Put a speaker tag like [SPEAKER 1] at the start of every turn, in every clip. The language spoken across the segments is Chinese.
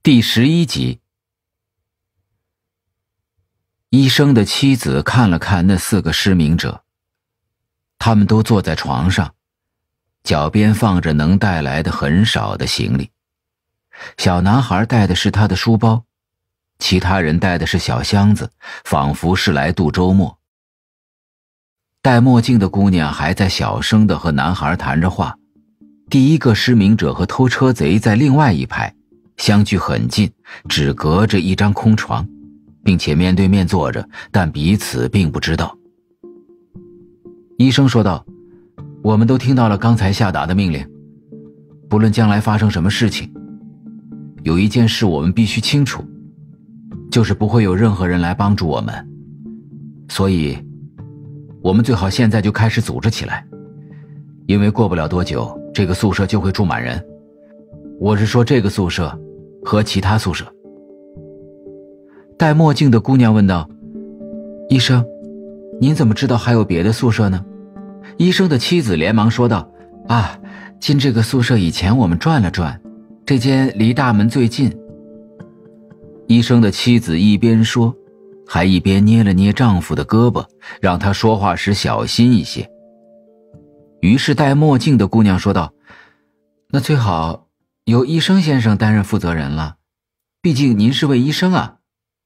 [SPEAKER 1] 第11集。医生的妻子看了看那4个失明者，他们都坐在床上，脚边放着能带来的很少的行李。小男孩带的是他的书包，其他人带的是小箱子，仿佛是来度周末。戴墨镜的姑娘还在小声地和男孩谈着话。第一个失明者和偷车贼在另外一排，相距很近，只隔着一张空床，并且面对面坐着，但彼此并不知道。医生说道：我们都听到了刚才下达的命令，不论将来发生什么事情，有一件事我们必须清楚，就是不会有任何人来帮助我们，所以我们最好现在就开始组织起来，因为过不了多久这个宿舍就会住满人。我是说这个宿舍和其他宿舍。戴墨镜的姑娘问道：医生，您怎么知道还有别的宿舍呢？医生的妻子连忙说道：进这个宿舍以前我们转了转，这间离大门最近。医生的妻子一边说，还一边捏了捏丈夫的胳膊，让他说话时小心一些。于是戴墨镜的姑娘说道：那最好由医生先生担任负责人了，毕竟您是位医生啊。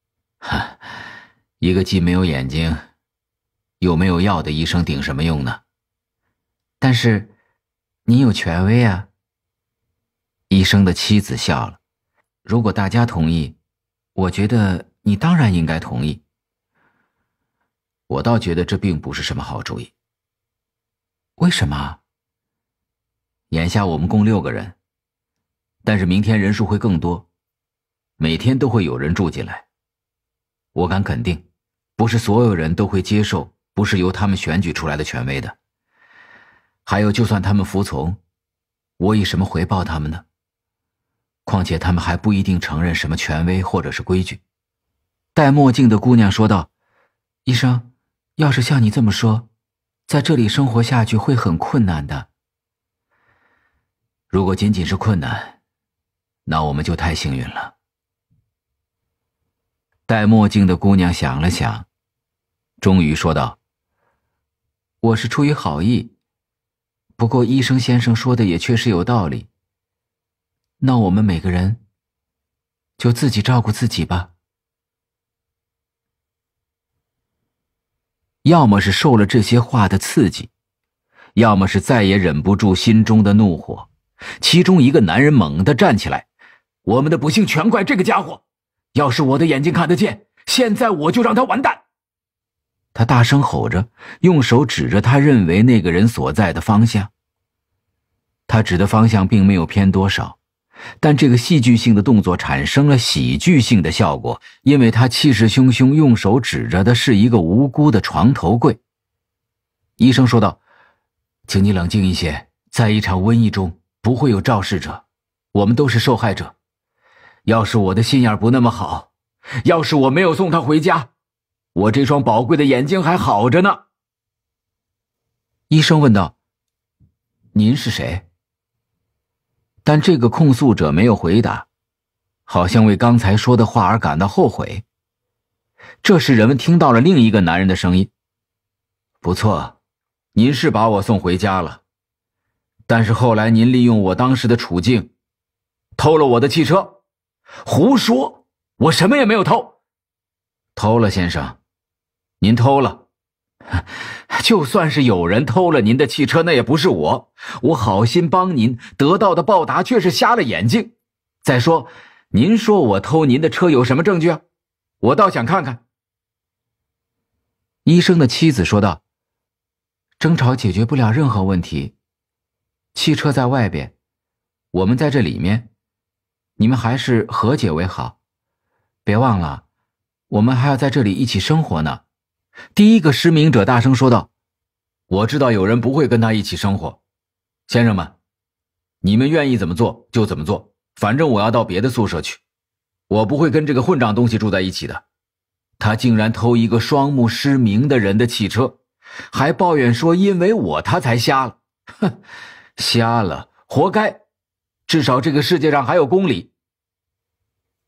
[SPEAKER 1] 一个既没有眼睛又没有药的医生顶什么用呢？但是您有权威啊。医生的妻子笑了：如果大家同意，我觉得你当然应该同意。我倒觉得这并不是什么好主意。为什么？眼下我们共6个人，但是明天人数会更多，每天都会有人住进来。我敢肯定，不是所有人都会接受不是由他们选举出来的权威的。还有，就算他们服从，我以什么回报他们呢？况且他们还不一定承认什么权威或者是规矩。戴墨镜的姑娘说道：医生，要是像你这么说，在这里生活下去会很困难的。如果仅仅是困难，那我们就太幸运了。戴墨镜的姑娘想了想，终于说道：我是出于好意，不过医生先生说的也确实有道理，那我们每个人就自己照顾自己吧。要么是受了这些话的刺激，要么是再也忍不住心中的怒火。其中一个男人猛地站起来：我们的不幸全怪这个家伙，要是我的眼睛看得见，现在我就让他完蛋。他大声吼着，用手指着他认为那个人所在的方向。他指的方向并没有偏多少，但这个戏剧性的动作产生了喜剧性的效果，因为他气势汹汹用手指着的是一个无辜的床头柜。医生说道：请你冷静一些，在一场瘟疫中不会有肇事者，我们都是受害者。要是我的心眼不那么好，要是我没有送他回家，我这双宝贵的眼睛还好着呢。医生问道：您是谁？但这个控诉者没有回答，好像为刚才说的话而感到后悔。这时人们听到了另一个男人的声音：不错，您是把我送回家了，但是后来您利用我当时的处境，偷了我的汽车。胡说，我什么也没有偷。偷了，先生，您偷了。就算是有人偷了您的汽车，那也不是我。我好心帮您，得到的报答却是瞎了眼睛。再说，您说我偷您的车有什么证据啊？我倒想看看。医生的妻子说道：争吵解决不了任何问题，汽车在外边，我们在这里面，你们还是和解为好。别忘了，我们还要在这里一起生活呢。第一个失明者大声说道：我知道有人不会跟他一起生活，先生们，你们愿意怎么做就怎么做，反正我要到别的宿舍去，我不会跟这个混账东西住在一起的。他竟然偷一个双目失明的人的汽车，还抱怨说因为我他才瞎了。哼，瞎了活该，至少这个世界上还有公理。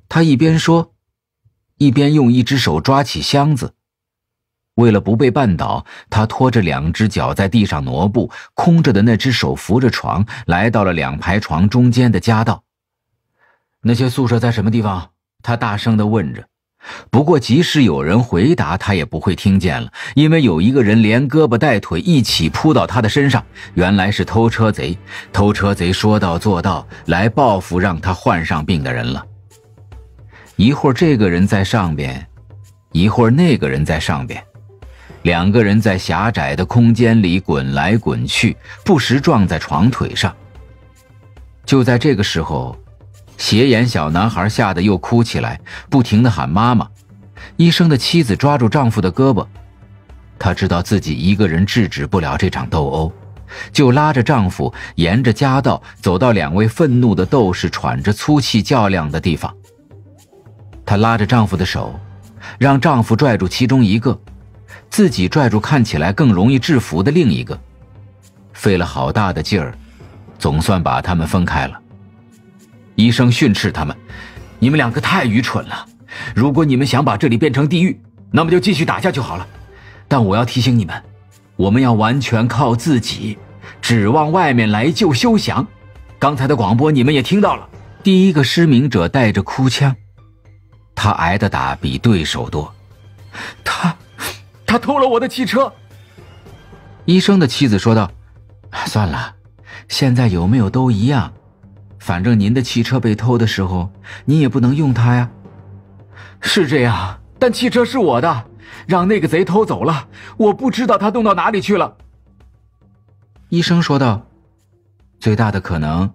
[SPEAKER 1] 他一边说，一边用一只手抓起箱子。为了不被绊倒，他拖着2只脚在地上挪步，空着的那只手扶着床，来到了2排床中间的夹道。那些宿舍在什么地方？他大声地问着。不过即使有人回答，他也不会听见了，因为有一个人连胳膊带腿一起扑到他的身上，原来是偷车贼。偷车贼说到做到，来报复让他患上病的人了。一会儿这个人在上边，一会儿那个人在上边，2个人在狭窄的空间里滚来滚去，不时撞在床腿上。就在这个时候，斜眼小男孩吓得又哭起来，不停地喊妈妈。医生的妻子抓住丈夫的胳膊，她知道自己一个人制止不了这场斗殴，就拉着丈夫沿着夹道走到2位愤怒的斗士喘着粗气较量的地方。她拉着丈夫的手，让丈夫拽住其中一个，自己拽住看起来更容易制服的另一个，费了好大的劲儿，总算把他们分开了。医生训斥他们：你们2个太愚蠢了，如果你们想把这里变成地狱，那么就继续打架就好了。但我要提醒你们，我们要完全靠自己，指望外面来救休想。刚才的广播你们也听到了，第一个失明者带着哭腔，他挨的打比对手多。他偷了我的汽车。医生的妻子说道：算了，现在有没有都一样，反正您的汽车被偷的时候，你也不能用它呀。是这样，但汽车是我的，让那个贼偷走了，我不知道他动到哪里去了。医生说道：最大的可能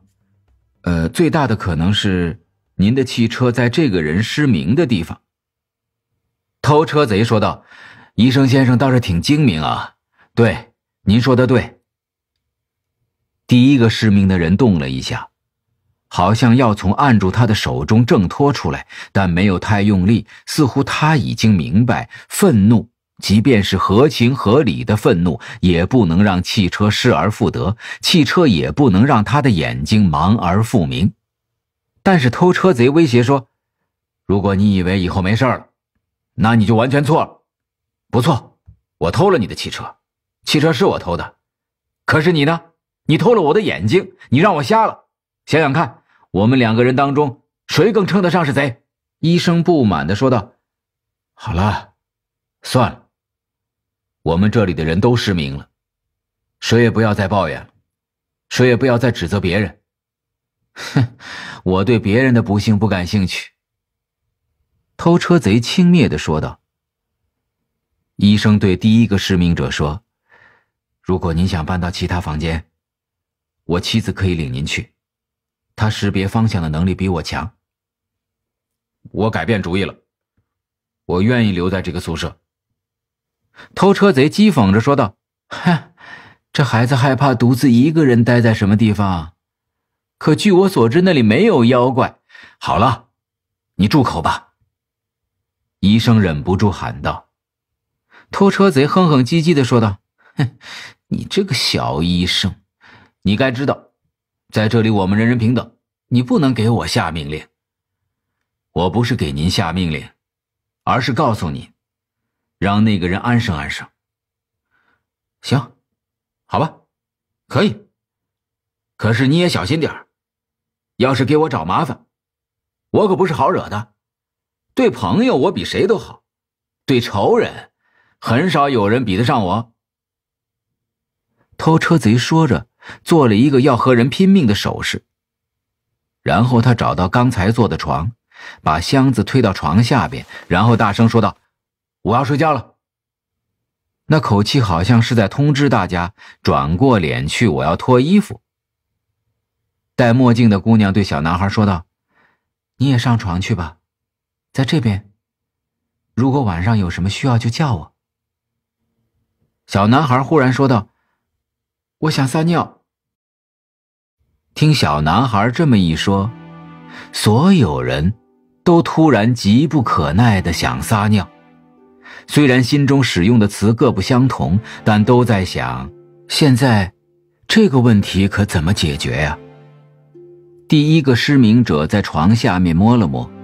[SPEAKER 1] 是您的汽车在这个人失明的地方。偷车贼说道：医生先生倒是挺精明啊。对，您说的对。第一个失明的人动了一下，好像要从按住他的手中挣脱出来，但没有太用力，似乎他已经明白，愤怒即便是合情合理的愤怒，也不能让汽车失而复得，汽车也不能让他的眼睛盲而复明。但是偷车贼威胁说：如果你以为以后没事了，那你就完全错了。不错，我偷了你的汽车，汽车是我偷的，可是你呢？你偷了我的眼睛，你让我瞎了。想想看，我们2个人当中谁更称得上是贼？医生不满地说道：好了，算了，我们这里的人都失明了，谁也不要再抱怨了，谁也不要再指责别人。哼，我对别人的不幸不感兴趣。偷车贼轻蔑地说道。医生对第一个失明者说：如果您想搬到其他房间，我妻子可以领您去，她识别方向的能力比我强。我改变主意了，我愿意留在这个宿舍。偷车贼讥讽着说道：哼，这孩子害怕独自一个人待在什么地方？可据我所知，那里没有妖怪。好了，你住口吧。医生忍不住喊道。偷车贼哼哼唧唧地说道：哼，你这个小医生，你该知道，在这里我们人人平等，你不能给我下命令。我不是给您下命令，而是告诉您，让那个人安生安生。行，好吧，可以。可是你也小心点儿，要是给我找麻烦，我可不是好惹的。对朋友我比谁都好，对仇人很少有人比得上我。偷车贼说着，做了一个要和人拼命的手势，然后他找到刚才坐的床，把箱子推到床下边，然后大声说道：我要睡觉了。那口气好像是在通知大家，转过脸去，我要脱衣服。戴墨镜的姑娘对小男孩说道：你也上床去吧，在这边，如果晚上有什么需要就叫我。小男孩忽然说道：我想撒尿。听小男孩这么一说，所有人都突然急不可耐地想撒尿。虽然心中使用的词各不相同，但都在想，现在这个问题可怎么解决呀？第一个失明者在床下面摸了摸，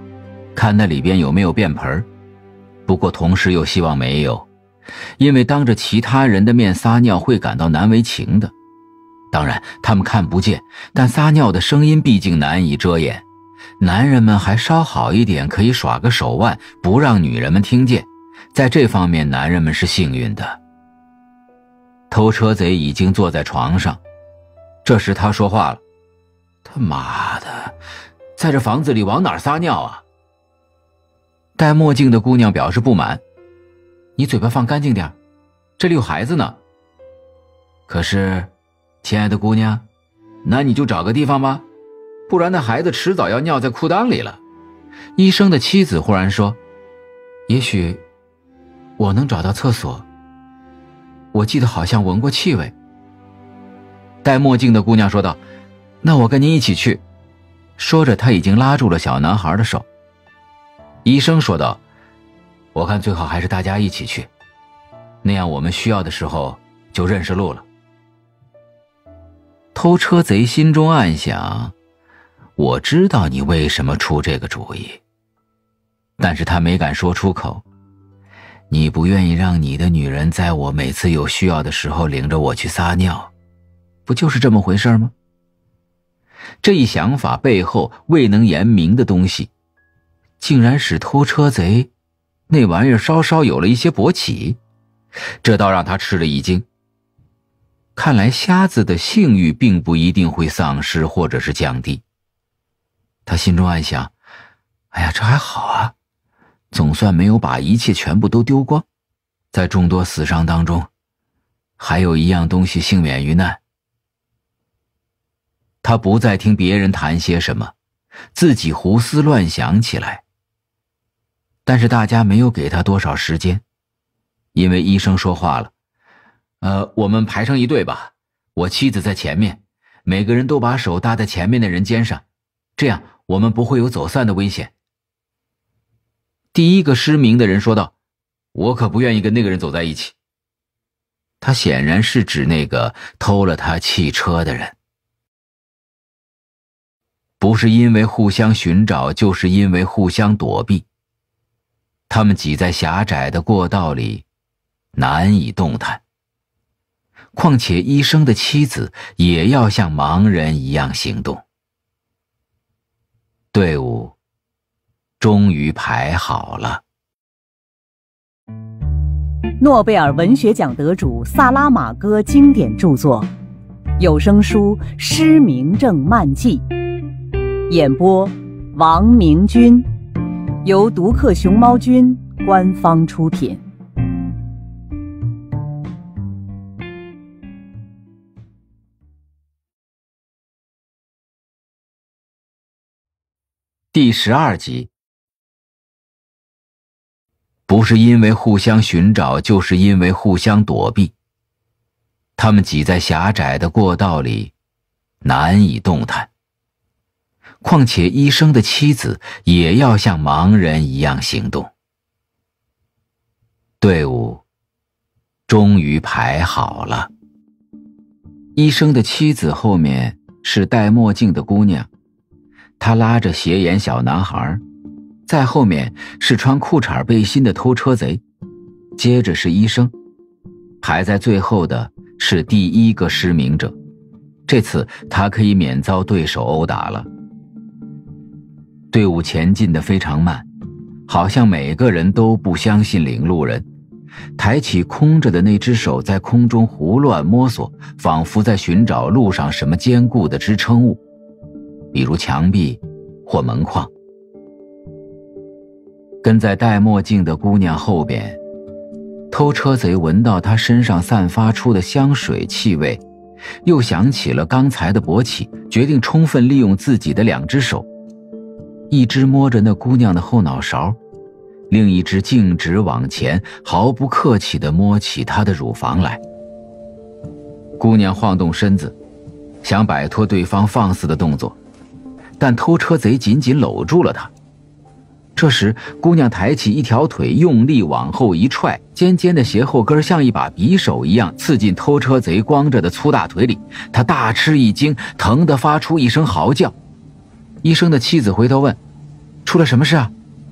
[SPEAKER 1] 看那里边有没有便盆，不过同时又希望没有，因为当着其他人的面撒尿会感到难为情的。当然他们看不见，但撒尿的声音毕竟难以遮掩，男人们还稍好一点，可以耍个手腕，不让女人们听见，在这方面男人们是幸运的。偷车贼已经坐在床上，这时他说话了：他妈的，在这房子里往哪儿撒尿啊？戴墨镜的姑娘表示不满：你嘴巴放干净点，这里有孩子呢。可是亲爱的姑娘，那你就找个地方吧，不然那孩子迟早要尿在裤裆里了。医生的妻子忽然说：也许我能找到厕所，我记得好像闻过气味。戴墨镜的姑娘说道：那我跟您一起去。说着她已经拉住了小男孩的手。医生说道：我看最好还是大家一起去，那样我们需要的时候就认识路了。偷车贼心中暗想：我知道你为什么出这个主意，但是他没敢说出口。你不愿意让你的女人在我每次有需要的时候领着我去撒尿，不就是这么回事吗？这一想法背后未能言明的东西，竟然使偷车贼那玩意儿稍稍有了一些勃起，这倒让他吃了一惊。看来瞎子的性欲并不一定会丧失或者是降低。他心中暗想：哎呀，这还好啊，总算没有把一切全部都丢光，在众多死伤当中还有一样东西幸免于难。他不再听别人谈些什么，自己胡思乱想起来。但是大家没有给他多少时间，因为医生说话了：我们排成一队吧，我妻子在前面，每个人都把手搭在前面的人肩上，这样我们不会有走散的危险。第一个失明的人说道：我可不愿意跟那个人走在一起。他显然是指那个偷了他汽车的人。不是因为互相寻找，就是因为互相躲避。他们挤在狭窄的过道里，难以动弹。况且医生的妻子也要像盲人一样行动。队伍终于排好了。
[SPEAKER 2] 诺贝尔文学奖得主萨拉玛戈经典著作，有声书《失明症漫记》，演播王明君，由独克熊猫君官方出品。
[SPEAKER 1] 第12集。不是因为互相寻找，就是因为互相躲避。他们挤在狭窄的过道里，难以动弹。况且医生的妻子也要像盲人一样行动。队伍终于排好了。医生的妻子后面是戴墨镜的姑娘，她拉着斜眼小男孩，再后面是穿裤衩背心的偷车贼，接着是医生，排在最后的是第一个失明者，这次他可以免遭对手殴打了。队伍前进得非常慢，好像每个人都不相信领路人，抬起空着的那只手在空中胡乱摸索，仿佛在寻找路上什么坚固的支撑物，比如墙壁或门框。跟在戴墨镜的姑娘后边，偷车贼闻到她身上散发出的香水气味，又想起了刚才的勃起，决定充分利用自己的两只手，一只摸着那姑娘的后脑勺，另一只径直往前，毫不客气地摸起她的乳房来。姑娘晃动身子，想摆脱对方放肆的动作，但偷车贼紧紧搂住了她。这时姑娘抬起一条腿，用力往后一踹，尖尖的鞋后跟像一把匕首一样刺进偷车贼光着的粗大腿里，他大吃一惊，疼得发出一声嚎叫。医生的妻子回头问：出了什么事啊？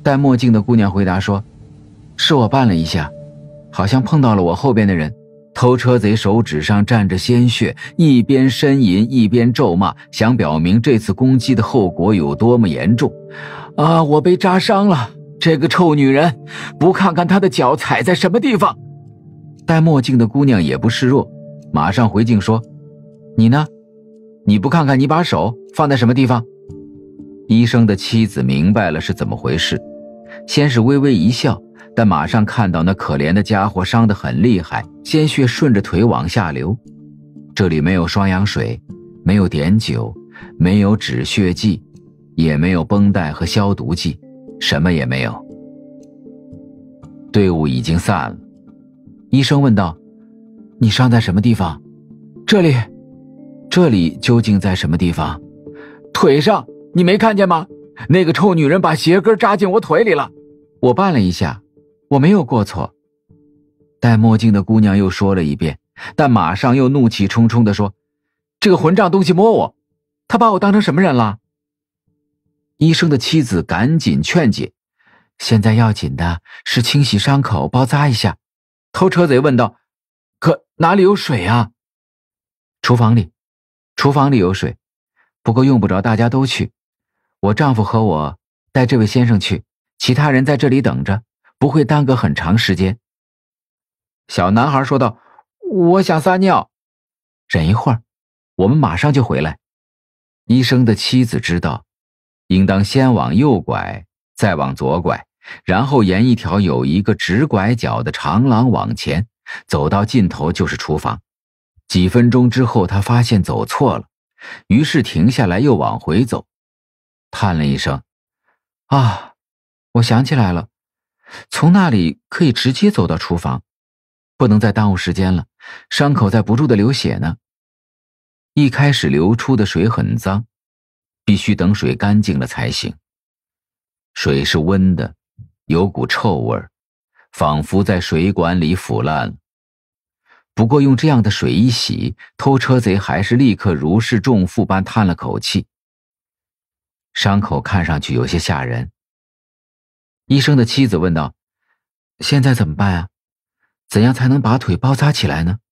[SPEAKER 1] 戴墨镜的姑娘回答说：“是我绊了一下，好像碰到了我后边的人。”偷车贼手指上沾着鲜血，一边呻吟一边咒骂，想表明这次攻击的后果有多么严重。我被扎伤了，这个臭女人，不看看她的脚踩在什么地方。戴墨镜的姑娘也不示弱，马上回敬说：“你呢？你不看看你把手放在什么地方？”医生的妻子明白了是怎么回事，先是微微一笑，但马上看到那可怜的家伙伤得很厉害，鲜血顺着腿往下流。这里没有双氧水，没有碘酒，没有止血剂，也没有绷带和消毒剂，什么也没有。队伍已经散了。医生问道：“你伤在什么地方？”“这里究竟在什么地方？”“腿上，你没看见吗？那个臭女人把鞋跟扎进我腿里了。”“我绊了一下，我没有过错。”戴墨镜的姑娘又说了一遍，但马上又怒气冲冲地说：“这个混账东西摸我，他把我当成什么人了？”医生的妻子赶紧劝解：“现在要紧的是清洗伤口，包扎一下。”偷车贼问道：“可哪里有水啊？”“厨房里有水，不过用不着大家都去。我丈夫和我带这位先生去，其他人在这里等着，不会耽搁很长时间。”小男孩说道：“我想撒尿。”“忍一会儿，我们马上就回来。”医生的妻子知道，应当先往右拐，再往左拐，然后沿一条有一个直拐角的长廊往前，走到尽头就是厨房。几分钟之后，他发现走错了，于是停下来又往回走，叹了一声：“我想起来了，从那里可以直接走到厨房，不能再耽误时间了，伤口在不住地流血呢。一开始流出的水很脏，必须等水干净了才行。水是温的，有股臭味，仿佛在水管里腐烂了。不过用这样的水一洗，偷车贼还是立刻如释重负般叹了口气。伤口看上去有些吓人。医生的妻子问道：“现在怎么办啊？怎样才能把腿包扎起来呢？”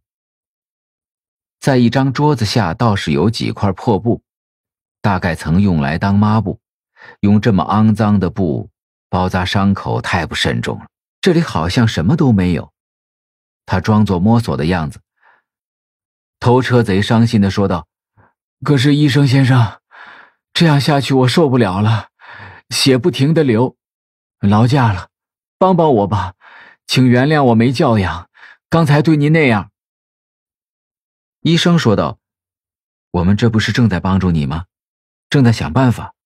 [SPEAKER 1] 在一张桌子下倒是有几块破布，大概曾用来当抹布，用这么肮脏的布包扎伤口太不慎重了，这里好像什么都没有。他装作摸索的样子。偷车贼伤心地说道：“可是医生先生，这样下去我受不了了，血不停地流，劳驾了，帮帮我吧，请原谅我没教养，刚才对您那样。”医生说道：“我们这不是正在帮助你吗？正在想办法。”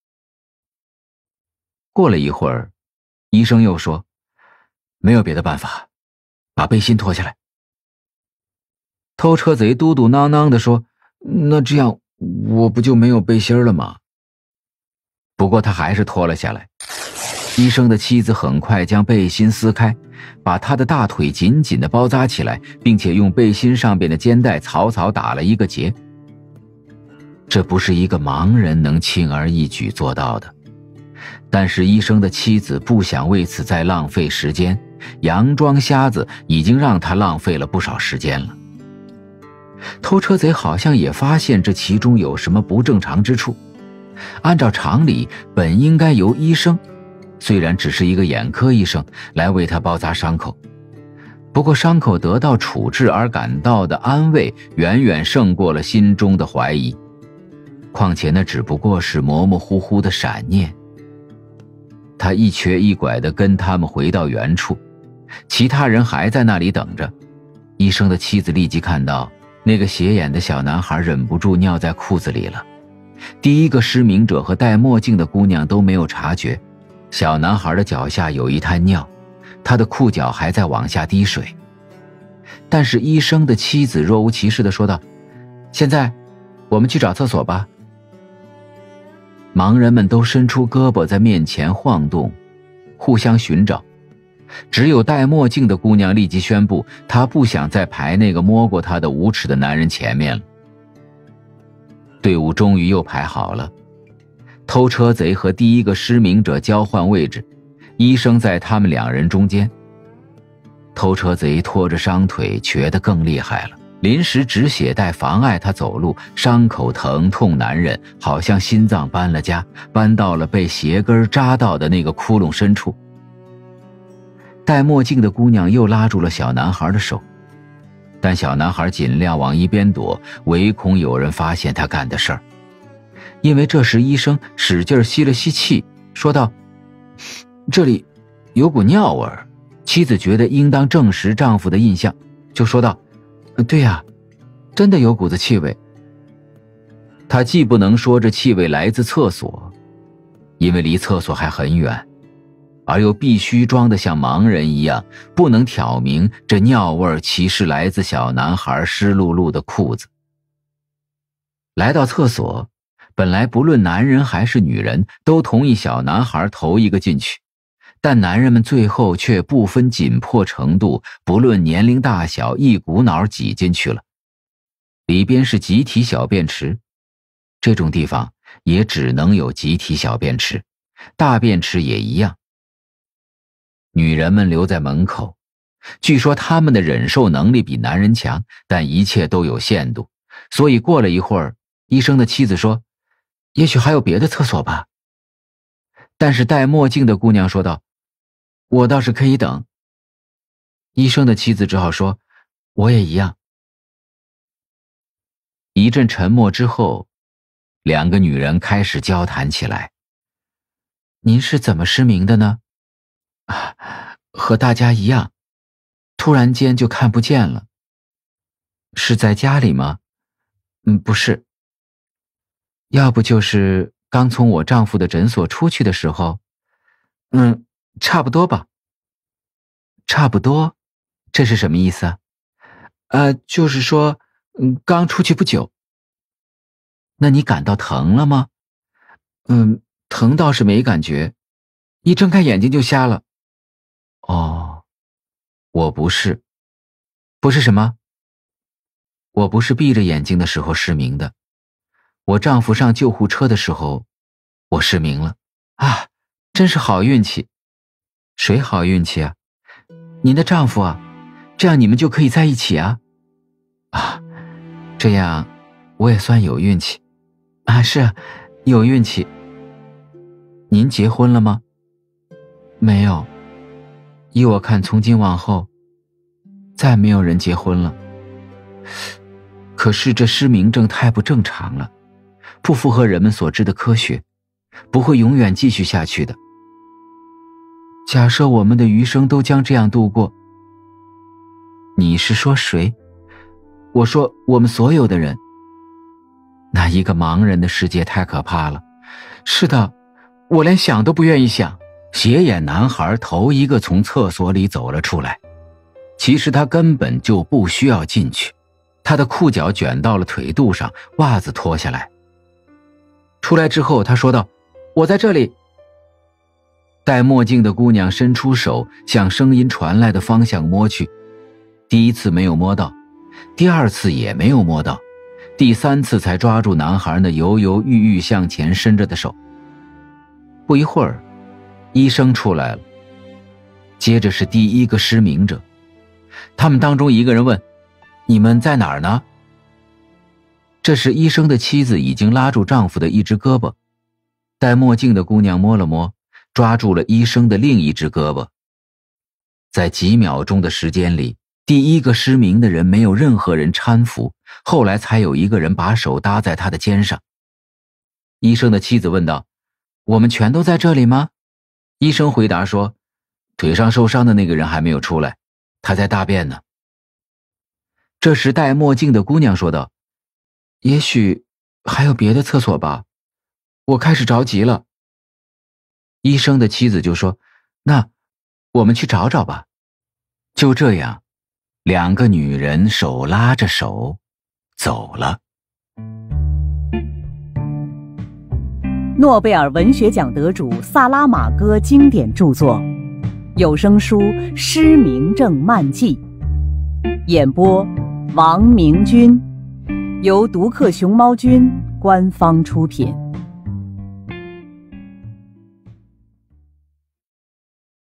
[SPEAKER 1] 过了一会儿，医生又说：“没有别的办法，把背心脱下来。”偷车贼嘟嘟囔囔地说：“那这样我不就没有背心了吗？”不过他还是脱了下来。医生的妻子很快将背心撕开，把他的大腿紧紧地包扎起来，并且用背心上边的肩带草草打了一个结。这不是一个盲人能轻而易举做到的，但是医生的妻子不想为此再浪费时间，佯装瞎子已经让他浪费了不少时间了。偷车贼好像也发现这其中有什么不正常之处。按照常理，本应该由医生，虽然只是一个眼科医生，来为他包扎伤口，不过伤口得到处置而感到的安慰远远胜过了心中的怀疑。况且那只不过是模模糊糊的闪念。他一瘸一拐地跟他们回到原处，其他人还在那里等着。医生的妻子立即看到那个斜眼的小男孩忍不住尿在裤子里了。第一个失明者和戴墨镜的姑娘都没有察觉，小男孩的脚下有一滩尿，他的裤脚还在往下滴水。但是医生的妻子若无其事地说道：“现在我们去找厕所吧。”盲人们都伸出胳膊在面前晃动，互相寻找。只有戴墨镜的姑娘立即宣布，她不想再排那个摸过她的无耻的男人前面了。队伍终于又排好了，偷车贼和第一个失明者交换位置， 医生在他们两人中间。偷车贼拖着伤腿瘸得更厉害了，临时止血带妨碍他走路，伤口疼痛难忍，好像心脏搬了家，搬到了被鞋跟扎到的那个窟窿深处。戴墨镜的姑娘又拉住了小男孩的手，但小男孩尽量往一边躲，唯恐有人发现他干的事儿。因为这时医生使劲吸了吸气，说道：“这里有股尿味儿。”妻子觉得应当证实丈夫的印象，就说道：“对呀，真的有股子气味。”她既不能说这气味来自厕所，因为离厕所还很远，而又必须装得像盲人一样，不能挑明这尿味其实来自小男孩湿漉漉的裤子。来到厕所，本来不论男人还是女人都同意小男孩头一个进去，但男人们最后却不分紧迫程度，不论年龄大小，一股脑挤进去了。里边是集体小便池，这种地方也只能有集体小便池，大便池也一样。女人们留在门口，据说她们的忍受能力比男人强，但一切都有限度，所以过了一会儿，医生的妻子说：“也许还有别的厕所吧。”但是戴墨镜的姑娘说道：“我倒是可以等。”医生的妻子只好说：“我也一样。”一阵沉默之后，两个女人开始交谈起来。“您是怎么失明的呢？”“和大家一样，突然间就看不见了。”“是在家里吗？”“不是。”“要不就是刚从我丈夫的诊所出去的时候。”“差不多吧。”“差不多？这是什么意思啊？”“就是说，刚出去不久。”“那你感到疼了吗？”“疼倒是没感觉，一睁开眼睛就瞎了。”“哦，我不是。”“不是什么？”“我不是闭着眼睛的时候失明的，我丈夫上救护车的时候，我失明了。”“啊，真是好运气。”“谁好运气啊？”“您的丈夫啊，这样你们就可以在一起啊。”“啊，这样我也算有运气。”“啊，是啊，有运气。”“您结婚了吗？”“没有。依我看，从今往后再没有人结婚了。可是这失明症太不正常了，不符合人们所知的科学，不会永远继续下去的。假设我们的余生都将这样度过。”“你是说谁？”“我说我们所有的人。”“那一个盲人的世界太可怕了。”“是的，我连想都不愿意想。”斜眼男孩头一个从厕所里走了出来，其实他根本就不需要进去，他的裤脚卷到了腿肚上，袜子脱下来。出来之后他说道：“我在这里。”戴墨镜的姑娘伸出手向声音传来的方向摸去，第一次没有摸到，第二次也没有摸到，第三次才抓住男孩那犹犹豫豫向前伸着的手。不一会儿，医生出来了，接着是第一个失明者。他们当中一个人问：“你们在哪儿呢？”这时医生的妻子已经拉住丈夫的一只胳膊，戴墨镜的姑娘摸了摸，抓住了医生的另一只胳膊。在几秒钟的时间里，第一个失明的人没有任何人搀扶，后来才有一个人把手搭在他的肩上。医生的妻子问道：“我们全都在这里吗？”医生回答说：“腿上受伤的那个人还没有出来，他在大便呢。”这时戴墨镜的姑娘说道：“也许还有别的厕所吧，我开始着急了。”医生的妻子就说：“那我们去找找吧。”就这样，两个女人手拉着手走了。
[SPEAKER 2] 诺贝尔文学奖得主萨拉玛戈经典著作，有声书《失明症漫记》，演播王明君，由独克熊猫君官方出品。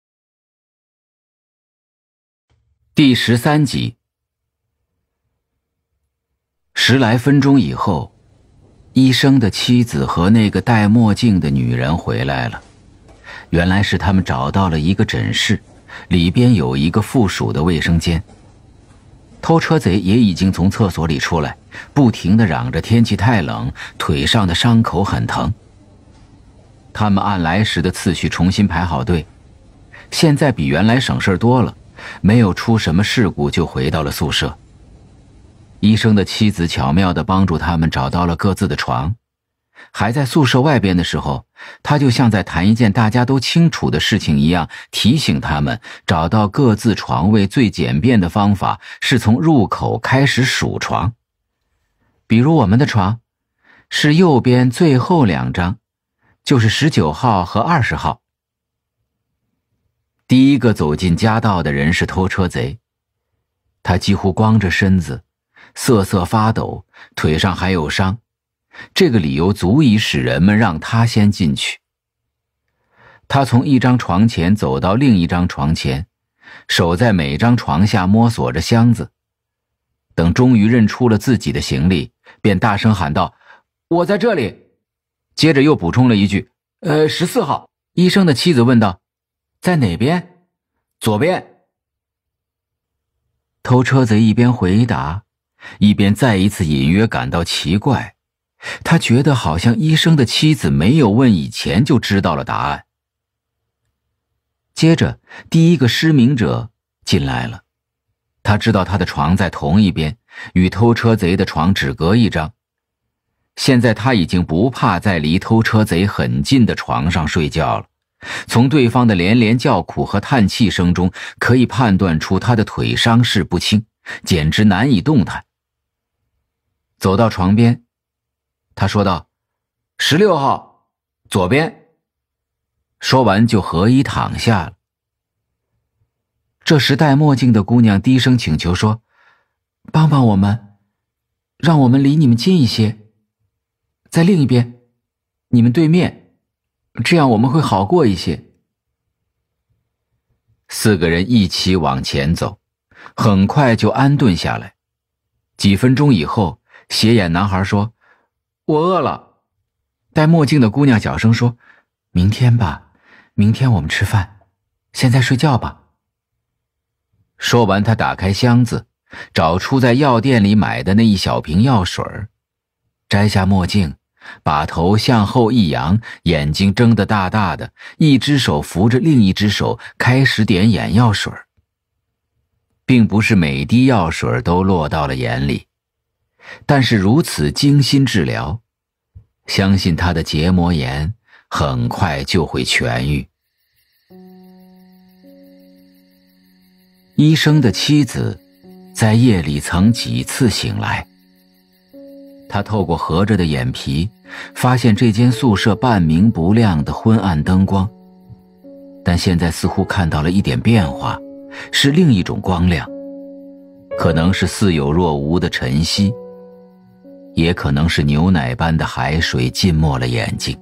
[SPEAKER 1] 第13集。10来分钟以后，医生的妻子和那个戴墨镜的女人回来了。原来是他们找到了一个诊室，里边有一个附属的卫生间。偷车贼也已经从厕所里出来，不停地嚷着天气太冷，腿上的伤口很疼。他们按来时的次序重新排好队，现在比原来省事多了，没有出什么事故就回到了宿舍。医生的妻子巧妙地帮助他们找到了各自的床。还在宿舍外边的时候，他就像在谈一件大家都清楚的事情一样，提醒他们找到各自床位最简便的方法是从入口开始数床。比如我们的床是右边最后2张，就是19号和20号。第一个走进夹道的人是偷车贼，他几乎光着身子，瑟瑟发抖，腿上还有伤，这个理由足以使人们让他先进去。他从一张床前走到另一张床前，手在每张床下摸索着箱子，等终于认出了自己的行李，便大声喊道：“我在这里。”接着又补充了一句：“14号。”医生的妻子问道：“在哪边？”“左边。”偷车贼一边回答，一边再一次隐约感到奇怪，他觉得好像医生的妻子没有问以前就知道了答案。接着第一个失明者进来了，他知道他的床在同一边，与偷车贼的床只隔一张。现在他已经不怕在离偷车贼很近的床上睡觉了，从对方的连连叫苦和叹气声中可以判断出他的腿伤势不轻，简直难以动弹。走到床边，他说道：“16号，左边。”说完就合衣躺下了。这时戴墨镜的姑娘低声请求说：“帮帮我们，让我们离你们近一些，在另一边，你们对面，这样我们会好过一些。”4个人一起往前走，很快就安顿下来。几分钟以后，斜眼男孩说：“我饿了。”戴墨镜的姑娘小声说：“明天吧，明天我们吃饭，现在睡觉吧。”说完，他打开箱子，找出在药店里买的那一小瓶药水，摘下墨镜，把头向后一扬，眼睛睁得大大的，一只手扶着另一只手，开始点眼药水。并不是每滴药水都落到了眼里，但是如此精心治疗，相信他的结膜炎很快就会痊愈。医生的妻子在夜里曾几次醒来，他透过合着的眼皮，发现这间宿舍半明不亮的昏暗灯光，但现在似乎看到了一点变化，是另一种光亮，可能是似有若无的晨曦，也可能是牛奶般的海水浸没了眼睛。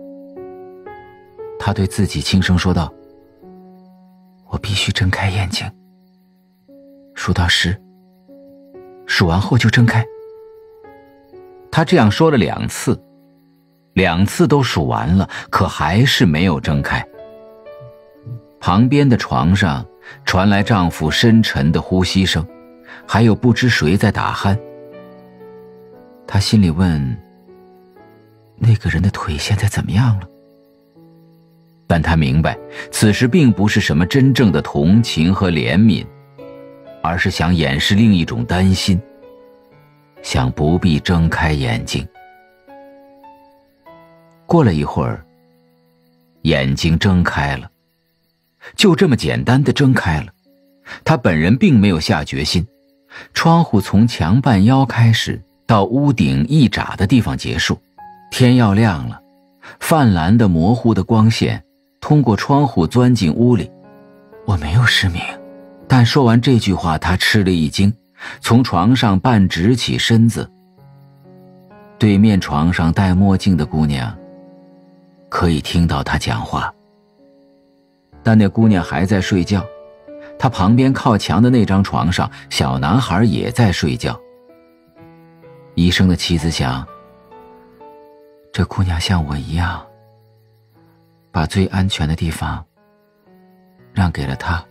[SPEAKER 1] 他对自己轻声说道：“我必须睁开眼睛，数到10，数完后就睁开。”他这样说了2次，2次都数完了，可还是没有睁开。旁边的床上传来丈夫深沉的呼吸声，还有不知谁在打鼾。他心里问：那个人的腿现在怎么样了？但他明白，此时并不是什么真正的同情和怜悯，而是想掩饰另一种担心，想不必睁开眼睛。过了一会儿，眼睛睁开了，就这么简单地睁开了。他本人并没有下决心，窗户从墙半腰开始，到屋顶一拃的地方结束。天要亮了，泛蓝的模糊的光线通过窗户钻进屋里。我没有失明。但说完这句话，他吃了一惊，从床上半直起身子。对面床上戴墨镜的姑娘可以听到他讲话，但那姑娘还在睡觉， 他旁边靠墙的那张床上，小男孩也在睡觉。医生的妻子想，这姑娘像我一样，把最安全的地方让给了他。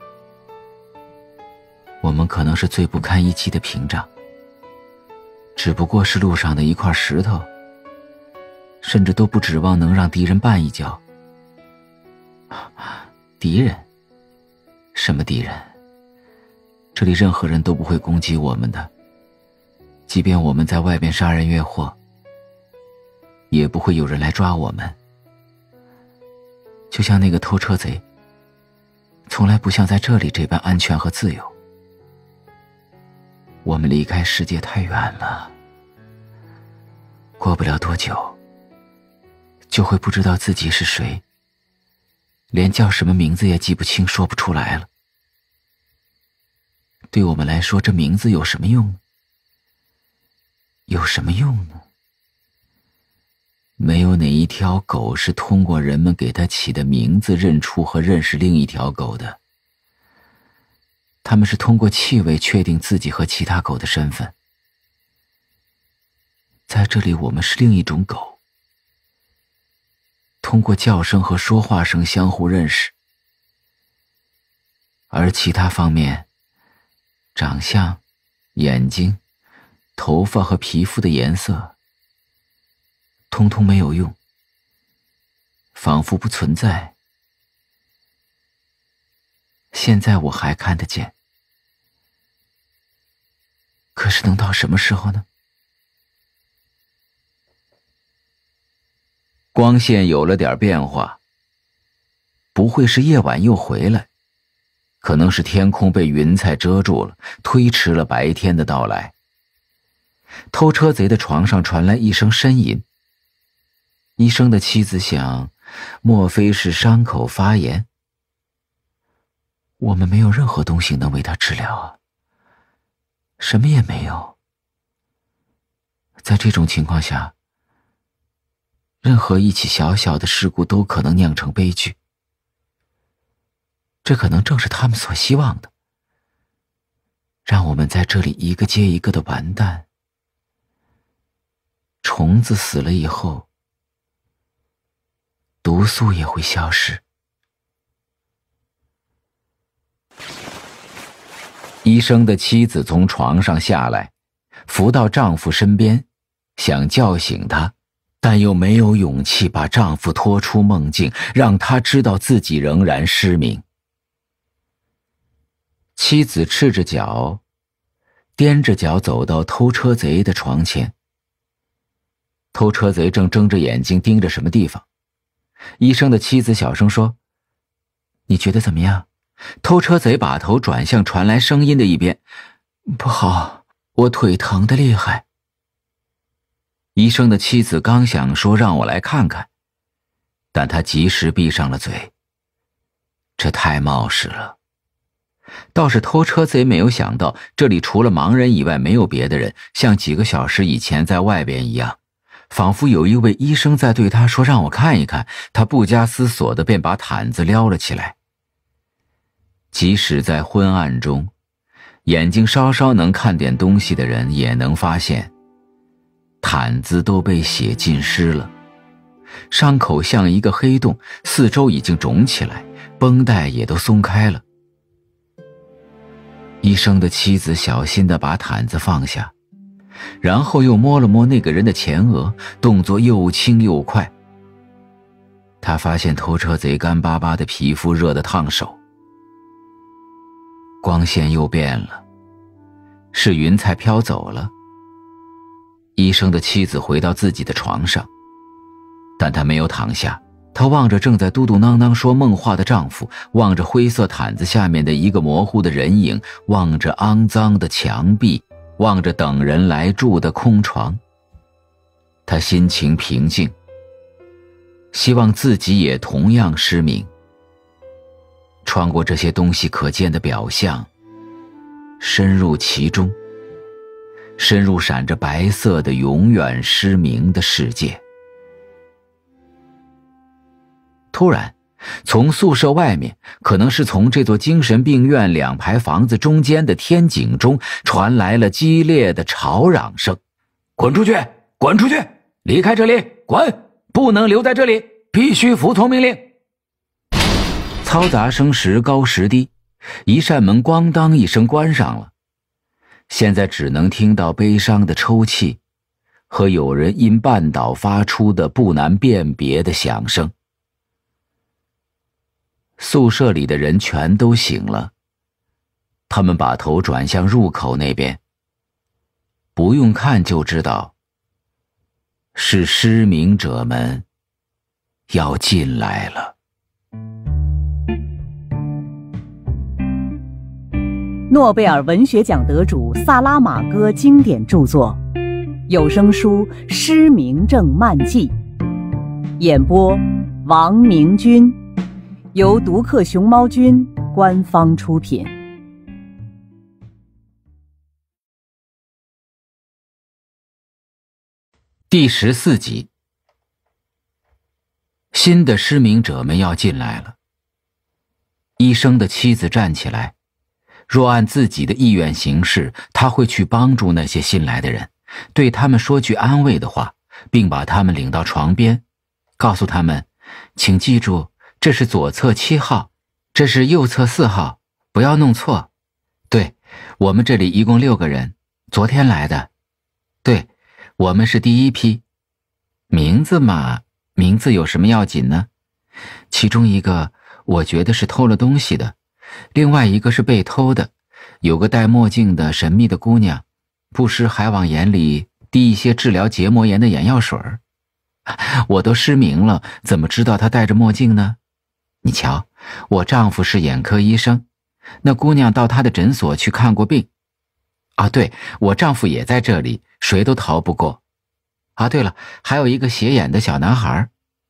[SPEAKER 1] 我们可能是最不堪一击的屏障，只不过是路上的一块石头，甚至都不指望能让敌人绊一跤。敌人？什么敌人？这里任何人都不会攻击我们的，即便我们在外边杀人越货，也不会有人来抓我们。就像那个偷车贼，从来不像在这里这般安全和自由。我们离开世界太远了，过不了多久，就会不知道自己是谁，连叫什么名字也记不清，说不出来了。对我们来说，这名字有什么用呢？有什么用呢？没有哪一条狗是通过人们给它起的名字认出和认识另一条狗的。它们是通过气味确定自己和其他狗的身份。在这里，我们是另一种狗，通过叫声和说话声相互认识，而其他方面，长相、眼睛、头发和皮肤的颜色，通通没有用，仿佛不存在。现在我还看得见，可是能到什么时候呢？光线有了点变化，不会是夜晚又回来，可能是天空被云彩遮住了，推迟了白天的到来。偷车贼的床上传来一声呻吟。医生的妻子想，莫非是伤口发炎？我们没有任何东西能为他治疗啊，什么也没有。在这种情况下，任何一起小小的事故都可能酿成悲剧。这可能正是他们所希望的，让我们在这里一个接一个的完蛋。虫子死了以后，毒素也会消失。医生的妻子从床上下来，扶到丈夫身边，想叫醒他，但又没有勇气把丈夫拖出梦境，让他知道自己仍然失明。妻子赤着脚，踮着脚走到偷车贼的床前。偷车贼正睁着眼睛盯着什么地方。医生的妻子小声说：“你觉得怎么样？”偷车贼把头转向传来声音的一边：“不好，我腿疼得厉害。”医生的妻子刚想说让我来看看，但他及时闭上了嘴。这太冒失了。倒是偷车贼没有想到，这里除了盲人以外没有别的人，像几个小时以前在外边一样，仿佛有一位医生在对他说让我看一看，他不加思索地便把毯子撩了起来。即使在昏暗中，眼睛稍稍能看点东西的人也能发现，毯子都被血浸湿了，伤口像一个黑洞，四周已经肿起来，绷带也都松开了。医生的妻子小心地把毯子放下，然后又摸了摸那个人的前额，动作又轻又快。他发现偷车贼干巴巴的皮肤热得烫手。光线又变了，是云彩飘走了。医生的妻子回到自己的床上，但她没有躺下，她望着正在嘟嘟囔囔说梦话的丈夫，望着灰色毯子下面的一个模糊的人影，望着肮脏的墙壁，望着等人来住的空床。她心情平静，希望自己也同样失明。穿过这些东西可见的表象，深入其中，深入闪着白色的永远失明的世界。突然， 从宿舍外面，可能是从这座精神病院2排房子中间的天井中传来了激烈的吵嚷声：“滚出去！滚出去！离开这里！滚！不能留在这里！必须服从命令！”嘈杂声时高时低，一扇门咣当一声关上了。现在只能听到悲伤的抽泣和有人因绊倒发出的不难辨别的响声。宿舍里的人全都醒了，他们把头转向入口那边。不用看就知道，是失明者们要进来了。
[SPEAKER 2] 诺贝尔文学奖得主萨拉玛戈经典著作，有声书《失明症漫记》，演播王明君，由独克熊猫君官方出品。
[SPEAKER 1] 第14集，新的失明者们要进来了。医生的妻子站起来，若按自己的意愿行事，他会去帮助那些新来的人，对他们说句安慰的话，并把他们领到床边，告诉他们，请记住，这是左侧7号，这是右侧4号，不要弄错。对，我们这里一共6个人，昨天来的。对，我们是第一批。名字嘛，名字有什么要紧呢？其中一个我觉得是偷了东西的，另外一个是被偷的，有个戴墨镜的神秘的姑娘，不时还往眼里滴一些治疗结膜炎的眼药水。我都失明了，怎么知道她戴着墨镜呢？你瞧，我丈夫是眼科医生，那姑娘到他的诊所去看过病。啊，对，我丈夫也在这里，谁都逃不过。啊，对了，还有一个斜眼的小男孩。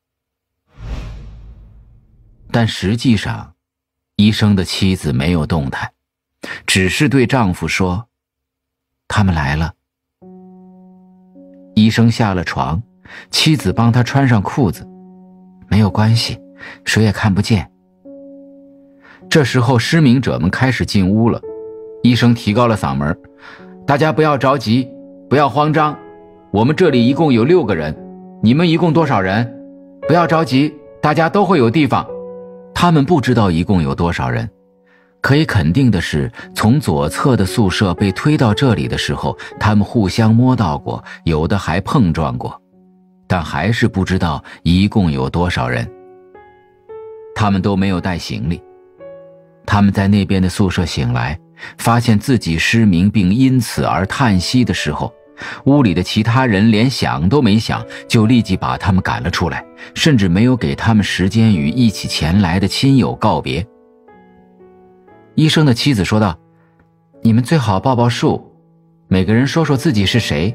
[SPEAKER 1] 但实际上，医生的妻子没有动弹，只是对丈夫说：“他们来了。”医生下了床，妻子帮他穿上裤子。没有关系，谁也看不见。这时候失明者们开始进屋了，医生提高了嗓门：“大家不要着急，不要慌张，我们这里一共有6个人，你们一共多少人？不要着急，大家都会有地方。”他们不知道一共有多少人，可以肯定的是，从左侧的宿舍被推到这里的时候，他们互相摸到过，有的还碰撞过，但还是不知道一共有多少人。他们都没有带行李。他们在那边的宿舍醒来，发现自己失明并因此而叹息的时候，屋里的其他人连想都没想，就立即把他们赶了出来，甚至没有给他们时间与一起前来的亲友告别。医生的妻子说道：“你们最好报报数，每个人说说自己是谁。”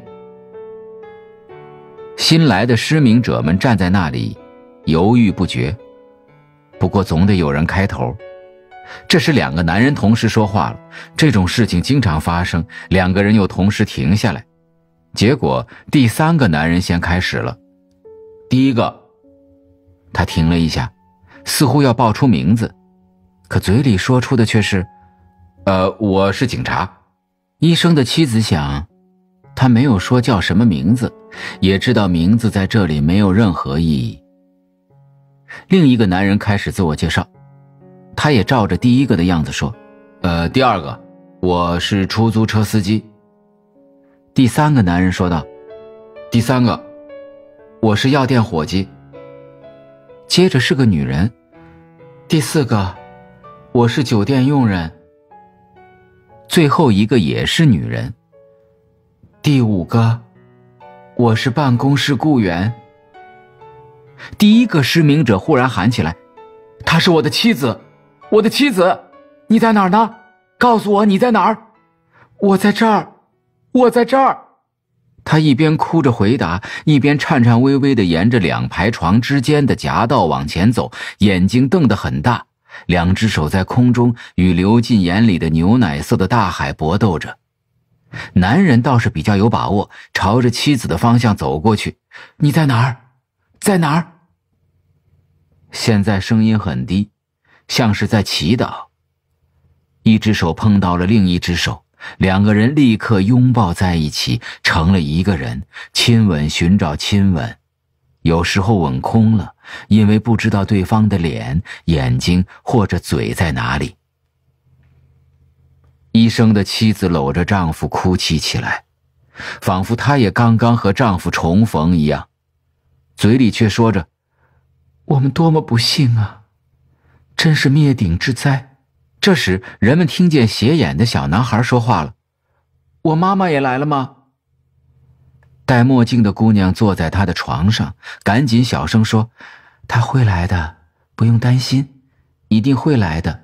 [SPEAKER 1] 新来的失明者们站在那里，犹豫不决。不过总得有人开头。这时2个男人同时说话了，这种事情经常发生，2个人又同时停下来。结果第3个男人先开始了。第一个，他停了一下，似乎要报出名字，可嘴里说出的却是我是警察。医生的妻子想，他没有说叫什么名字，也知道名字在这里没有任何意义。另一个男人开始自我介绍，他也照着第一个的样子说：第2个，我是出租车司机。第3个男人说道：第3个，我是药店伙计。接着是个女人：第4个，我是酒店佣人。最后一个也是女人：第5个，我是办公室雇员。第一个失明者忽然喊起来：她是我的妻子，我的妻子，你在哪儿呢？告诉我你在哪儿？我在这儿，我在这儿。他一边哭着回答，一边颤颤巍巍地沿着2排床之间的夹道往前走，眼睛瞪得很大，2只手在空中与流进眼里的牛奶色的大海搏斗着。男人倒是比较有把握，朝着妻子的方向走过去：你在哪儿？在哪儿？ 现在声音很低，像是在祈祷。一只手碰到了另一只手，两个人立刻拥抱在一起，成了一个人，亲吻寻找亲吻。有时候吻空了，因为不知道对方的脸、眼睛或者嘴在哪里。医生的妻子搂着丈夫哭泣起来，仿佛她也刚刚和丈夫重逢一样，嘴里却说着：我们多么不幸啊，真是灭顶之灾。这时人们听见斜眼的小男孩说话了：我妈妈也来了吗？戴墨镜的姑娘坐在她的床上，赶紧小声说：她会来的，不用担心，一定会来的。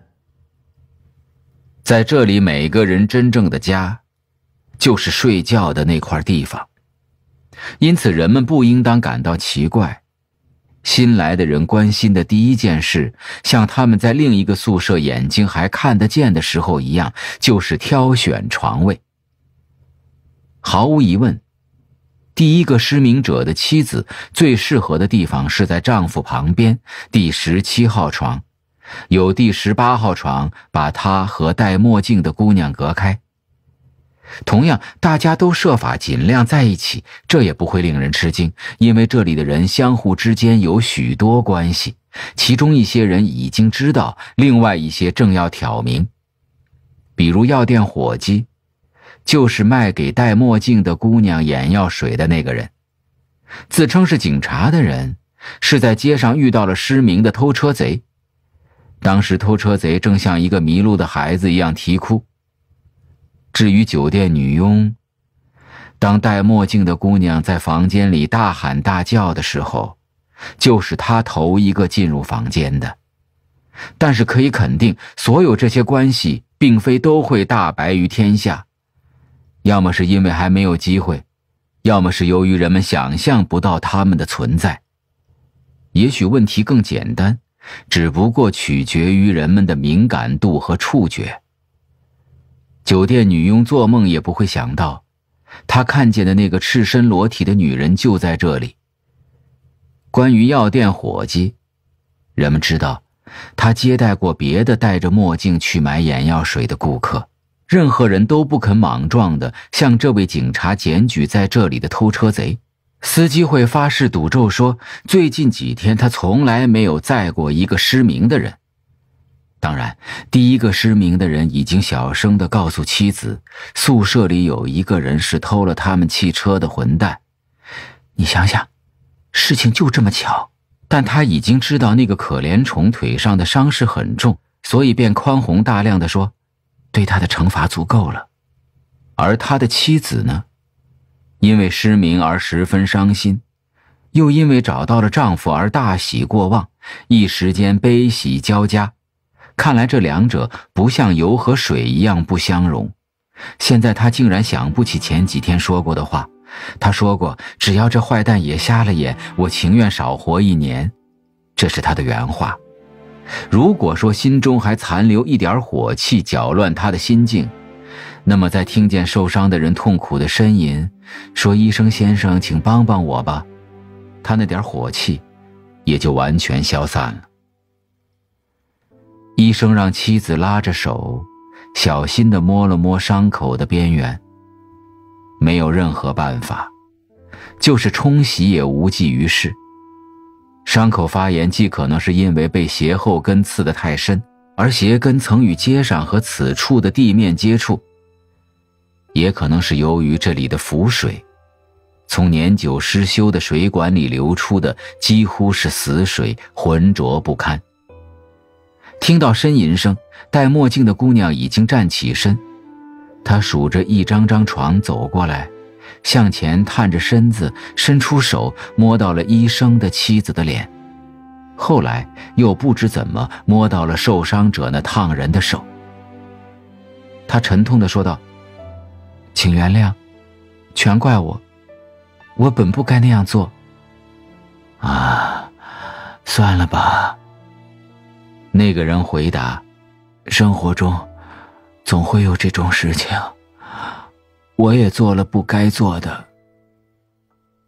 [SPEAKER 1] 在这里，每个人真正的家就是睡觉的那块地方，因此人们不应当感到奇怪。新来的人关心的第一件事，像他们在另一个宿舍眼睛还看得见的时候一样，就是挑选床位。毫无疑问，第一个失明者的妻子最适合的地方是在丈夫旁边，第17号床，有第18号床把她和戴墨镜的姑娘隔开。同样，大家都设法尽量在一起，这也不会令人吃惊，因为这里的人相互之间有许多关系，其中一些人已经知道，另外一些正要挑明。比如药店伙计，就是卖给戴墨镜的姑娘眼药水的那个人。自称是警察的人，是在街上遇到了失明的偷车贼。当时偷车贼正像一个迷路的孩子一样啼哭。至于酒店女佣，当戴墨镜的姑娘在房间里大喊大叫的时候，就是她头一个进入房间的。但是可以肯定，所有这些关系并非都会大白于天下，要么是因为还没有机会，要么是由于人们想象不到他们的存在。也许问题更简单，只不过取决于人们的敏感度和触觉。酒店女佣做梦也不会想到，她看见的那个赤身裸体的女人就在这里。关于药店伙计，人们知道他接待过别的戴着墨镜去买眼药水的顾客，任何人都不肯莽撞地向这位警察检举在这里的偷车贼。司机会发誓赌咒说，最近几天他从来没有载过一个失明的人。当然，第一个失明的人已经小声地告诉妻子，宿舍里有一个人是偷了他们汽车的混蛋。你想想，事情就这么巧。但他已经知道那个可怜虫腿上的伤势很重，所以便宽宏大量地说，对他的惩罚足够了。而他的妻子呢，因为失明而十分伤心，又因为找到了丈夫而大喜过望，一时间悲喜交加。看来这两者不像油和水一样不相容。现在他竟然想不起前几天说过的话。他说过，只要这坏蛋也瞎了眼，我情愿少活1年。这是他的原话。如果说心中还残留一点火气搅乱他的心境，那么在听见受伤的人痛苦的呻吟，说医生先生请帮帮我吧，他那点火气也就完全消散了。医生让妻子拉着手，小心地摸了摸伤口的边缘。没有任何办法，就是冲洗也无济于事。伤口发炎既可能是因为被鞋后跟刺得太深，而鞋跟曾与街上和此处的地面接触，也可能是由于这里的浮水，从年久失修的水管里流出的几乎是死水，浑浊不堪。听到呻吟声，戴墨镜的姑娘已经站起身，她数着一张张床走过来，向前探着身子，伸出手摸到了医生的妻子的脸，后来又不知怎么摸到了受伤者那烫人的手。她沉痛地说道，请原谅，全怪我，我本不该那样做。啊，算了吧。那个人回答，生活中总会有这种事情，我也做了不该做的。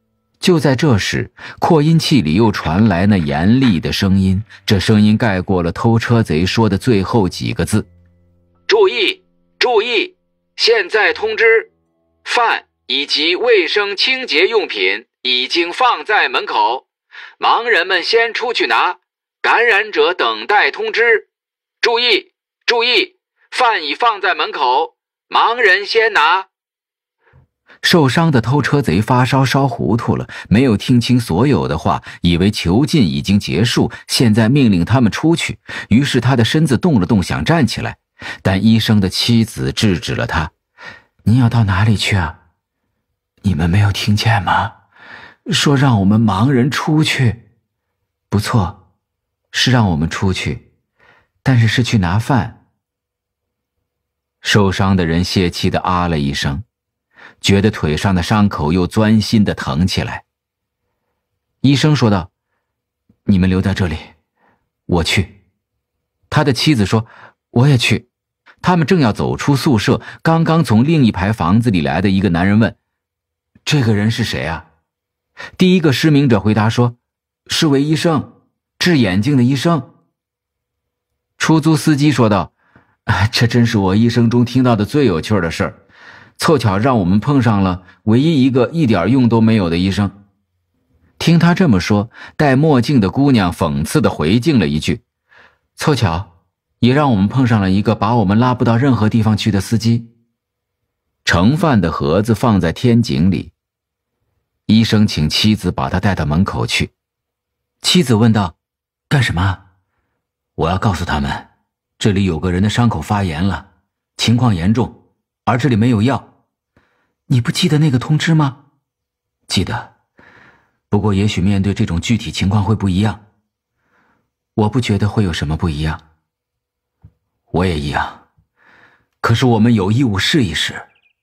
[SPEAKER 1] 就在这时，扩音器里又传来那严厉的声音，这声音盖过了偷车贼说的最后几个字：注意，注意，现在通知，饭以及卫生清洁用品已经放在门口，盲人们先出去拿，感染者等待通知。注意，注意，饭已放在门口，盲人先拿。受伤的偷车贼发烧烧糊涂了，没有听清所有的话，以为囚禁已经结束，现在命令他们出去。于是他的身子动了动，想站起来，但医生的妻子制止了他：“您要到哪里去啊？你们没有听见吗？说让我们盲人出去。不错，是让我们出去，但是去拿饭。”受伤的人泄气地啊了一声，觉得腿上的伤口又钻心地疼起来。医生说道：“你们留在这里，我去。”他的妻子说：“我也去。”他们正要走出宿舍，刚刚从另一排房子里来的一个男人问：“这个人是谁啊？”第一个失明者回答说：“是位医生，治眼睛的医生。”出租司机说道：“这真是我一生中听到的最有趣的事儿，凑巧让我们碰上了唯一一个一点用都没有的医生。”听他这么说，戴墨镜的姑娘讽刺地回敬了一句：“凑巧也让我们碰上了一个把我们拉不到任何地方去的司机。”盛饭的盒子放在天井里，医生请妻子把他带到门口去。妻子问道：“干什么？”“我要告诉他们，这里有个人的伤口发炎了，情况严重，而这里没有药。”“你不记得那个通知吗？”“记得，不过也许面对这种具体情况会不一样。”“我不觉得会有什么不一样。”“我也一样，可是我们有义务试一试。”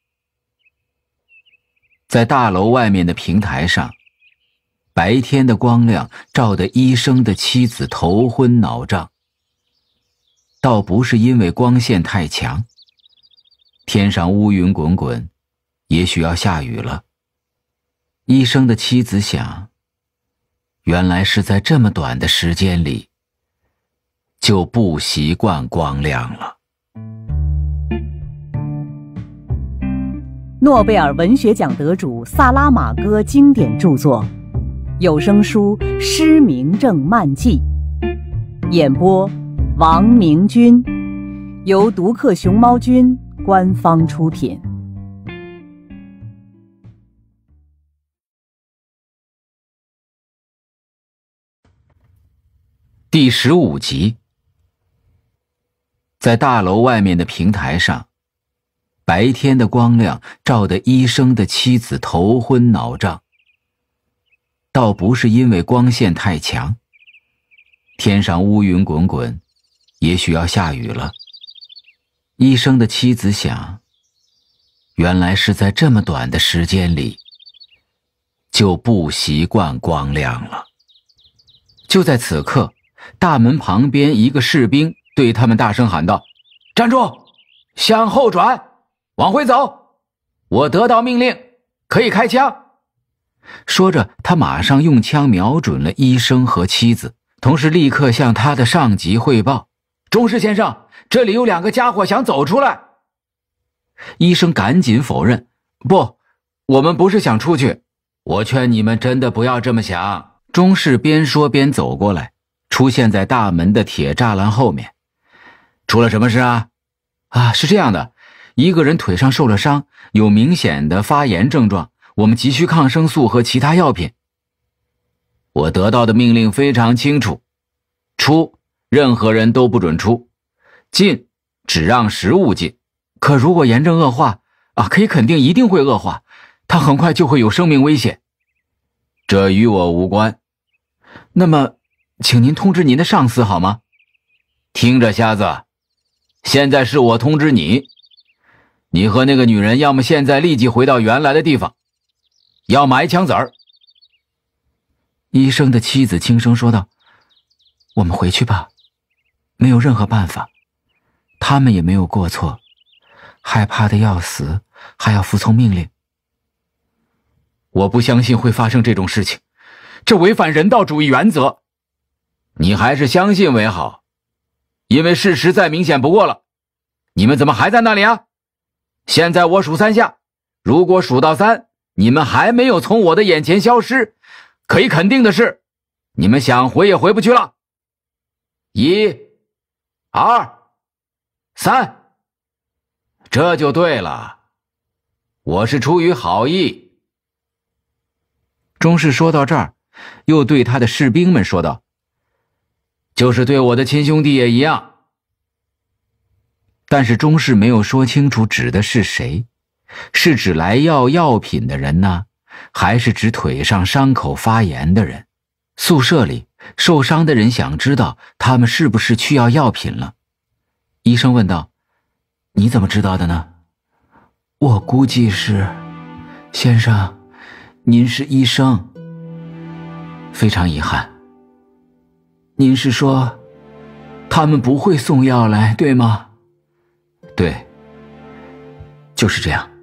[SPEAKER 1] 在大楼外面的平台上，白天的光亮照得医生的妻子头昏脑胀，倒不是因为光线太强。天上乌云滚滚，也许要下雨了。医生的妻子想，原来是在这么短的时间里就不习惯光亮了。
[SPEAKER 2] 诺贝尔文学奖得主萨拉玛戈经典著作，有声书《失明症漫记》，演播王明君，由独克熊猫君官方出品。
[SPEAKER 1] 第15集。在大楼外面的平台上，白天的光亮照得医生的妻子头昏脑胀，倒不是因为光线太强。天上乌云滚滚，也许要下雨了。医生的妻子想，原来是在这么短的时间里就不习惯光亮了。就在此刻，大门旁边一个士兵对他们大声喊道：“站住，向后转，往回走，我得到命令，可以开枪。”说着，他马上用枪瞄准了医生和妻子，同时立刻向他的上级汇报：“中士先生，这里有2个家伙想走出来。”医生赶紧否认：“不，我们不是想出去，我劝你们真的不要这么想。”中士边说边走过来，出现在大门的铁栅栏后面。“出了什么事啊？”“是这样的，一个人腿上受了伤，有明显的发炎症状，我们急需抗生素和其他药品。”“我得到的命令非常清楚，出，任何人都不准出，进，只让食物进。可如果炎症恶化，可以肯定一定会恶化，他很快就会有生命危险。”“这与我无关。”“那么，请您通知您的上司好吗？”“听着，瞎子，现在是我通知你，你和那个女人要么现在立即回到原来的地方，要么挨枪子儿。”医生的妻子轻声说道：“我们回去吧，没有任何办法，他们也没有过错，害怕的要死，还要服从命令。” 我不相信会发生这种事情，这违反人道主义原则。你还是相信为好，因为事实再明显不过了。你们怎么还在那里啊？现在我数3下，如果数到3，你们还没有从我的眼前消失，可以肯定的是，你们想回也回不去了。1、2、3，这就对了。我是出于好意。中士说到这儿，又对他的士兵们说道：就是对我的亲兄弟也一样。但是中士没有说清楚指的是谁，是指来要药品的人呢，还是指腿上伤口发炎的人？宿舍里受伤的人想知道他们是不是去要药品了。医生问道：你怎么知道的呢？我估计是。先生，您是医生。非常遗憾。您是说他们不会送药来，对吗？对，就是这样。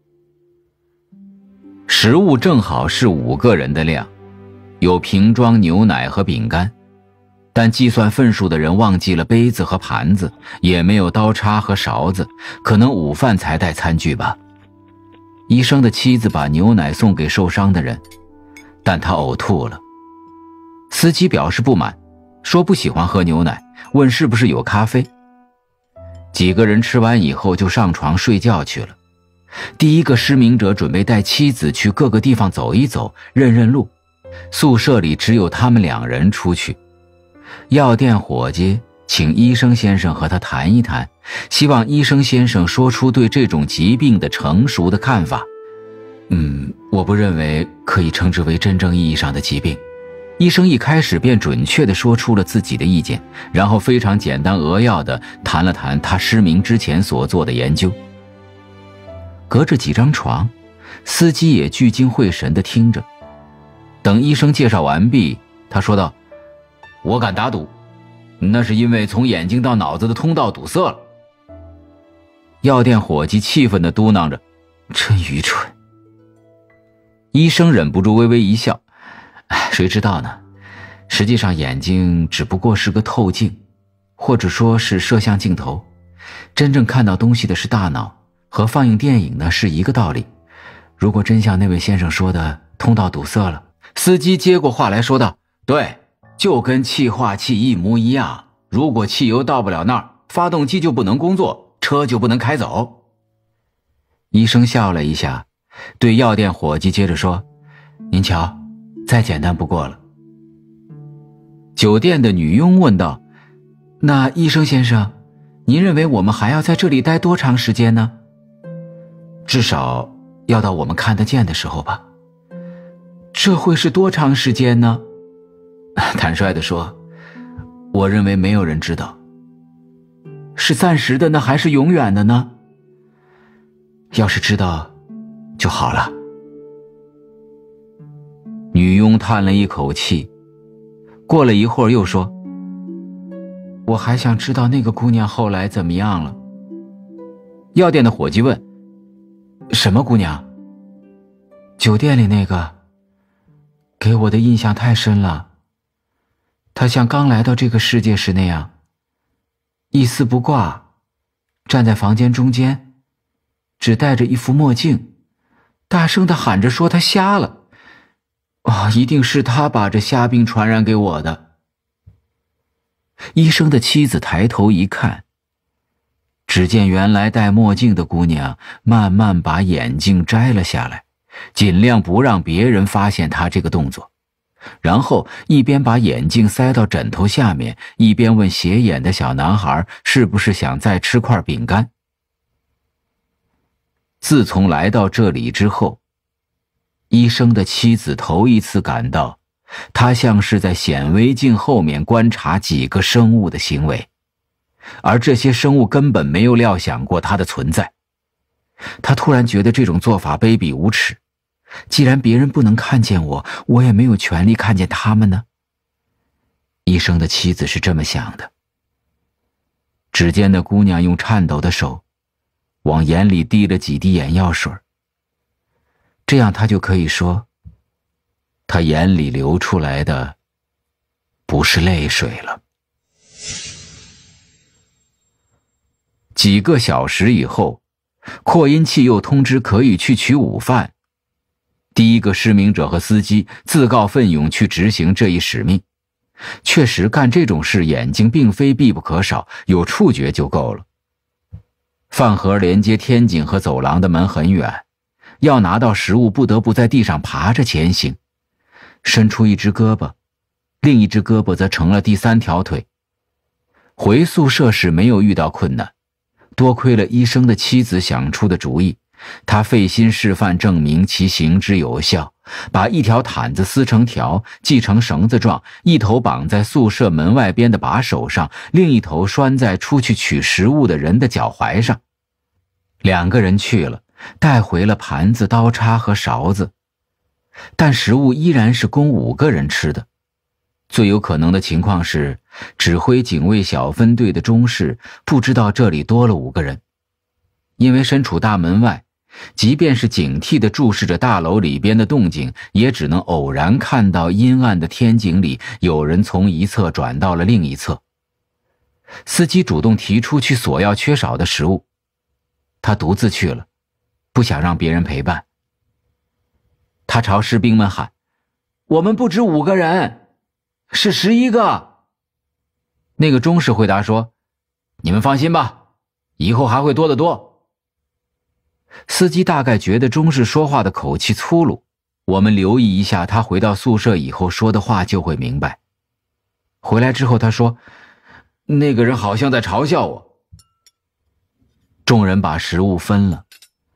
[SPEAKER 1] 食物正好是5个人的量，有瓶装牛奶和饼干，但计算份数的人忘记了杯子和盘子，也没有刀叉和勺子，可能午饭才带餐具吧。医生的妻子把牛奶送给受伤的人，但他呕吐了。司机表示不满，说不喜欢喝牛奶，问是不是有咖啡。几个人吃完以后就上床睡觉去了。第一个失明者准备带妻子去各个地方走一走，认认路。宿舍里只有他们2人出去。药店伙计请医生先生和他谈一谈，希望医生先生说出对这种疾病的成熟的看法。我不认为可以称之为真正意义上的疾病。医生一开始便准确地说出了自己的意见，然后非常简单扼要地谈了谈他失明之前所做的研究。隔着几张床，司机也聚精会神地听着。等医生介绍完毕，他说道：我敢打赌，那是因为从眼睛到脑子的通道堵塞了。药店伙计气愤地嘟囔着：真愚蠢。医生忍不住微微一笑：谁知道呢？实际上眼睛只不过是个透镜，或者说是摄像镜头，真正看到东西的是大脑，和放映电影呢是一个道理。如果真像那位先生说的通道堵塞了，司机接过话来说道：对，就跟气化器一模一样，如果汽油到不了那儿，发动机就不能工作，车就不能开走。医生笑了一下，对药店伙计接着说：您瞧，再简单不过了。酒店的女佣问道：那医生先生，您认为我们还要在这里待多长时间呢？至少要到我们看得见的时候吧。这会是多长时间呢？坦率地说，我认为没有人知道。是暂时的呢，还是永远的呢？要是知道就好了。女佣叹了一口气，过了一会儿又说：我还想知道那个姑娘后来怎么样了。药店的伙计问：什么姑娘？酒店里那个，给我的印象太深了。她像刚来到这个世界时那样，一丝不挂，站在房间中间，只戴着一副墨镜，大声地喊着说她瞎了。一定是他把这瞎病传染给我的。医生的妻子抬头一看，只见原来戴墨镜的姑娘慢慢把眼镜摘了下来，尽量不让别人发现她这个动作，然后一边把眼镜塞到枕头下面，一边问斜眼的小男孩是不是想再吃块饼干。自从来到这里之后，医生的妻子头一次感到，他像是在显微镜后面观察几个生物的行为，而这些生物根本没有料想过他的存在。他突然觉得这种做法卑鄙无耻，既然别人不能看见我，我也没有权利看见他们呢。医生的妻子是这么想的。只见那姑娘用颤抖的手往眼里滴了几滴眼药水， 这样他就可以说，他眼里流出来的不是泪水了。几个小时以后，扩音器又通知可以去取午饭。第一个失明者和司机自告奋勇去执行这一使命。确实，干这种事眼睛并非必不可少，有触觉就够了。饭盒连接天井和走廊的门很远，要拿到食物不得不在地上爬着前行，伸出一只胳膊，另一只胳膊则成了第三条腿。回宿舍时没有遇到困难，多亏了医生的妻子想出的主意，他费心示范证明其行之有效，把一条毯子撕成条，系成绳子状，一头绑在宿舍门外边的把手上，另一头拴在出去取食物的人的脚踝上。2个人去了，带回了盘子、刀叉和勺子，但食物依然是供5个人吃的。最有可能的情况是，指挥警卫小分队的中士不知道这里多了5个人，因为身处大门外，即便是警惕地注视着大楼里边的动静，也只能偶然看到阴暗的天井里有人从一侧转到了另一侧。司机主动提出去索要缺少的食物，他独自去了，不想让别人陪伴。他朝士兵们喊：“我们不止5个人，是11个。”那个中士回答说：“你们放心吧，以后还会多得多。”司机大概觉得中士说话的口气粗鲁，我们留意一下他回到宿舍以后说的话就会明白。回来之后他说：“那个人好像在嘲笑我。”众人把食物分了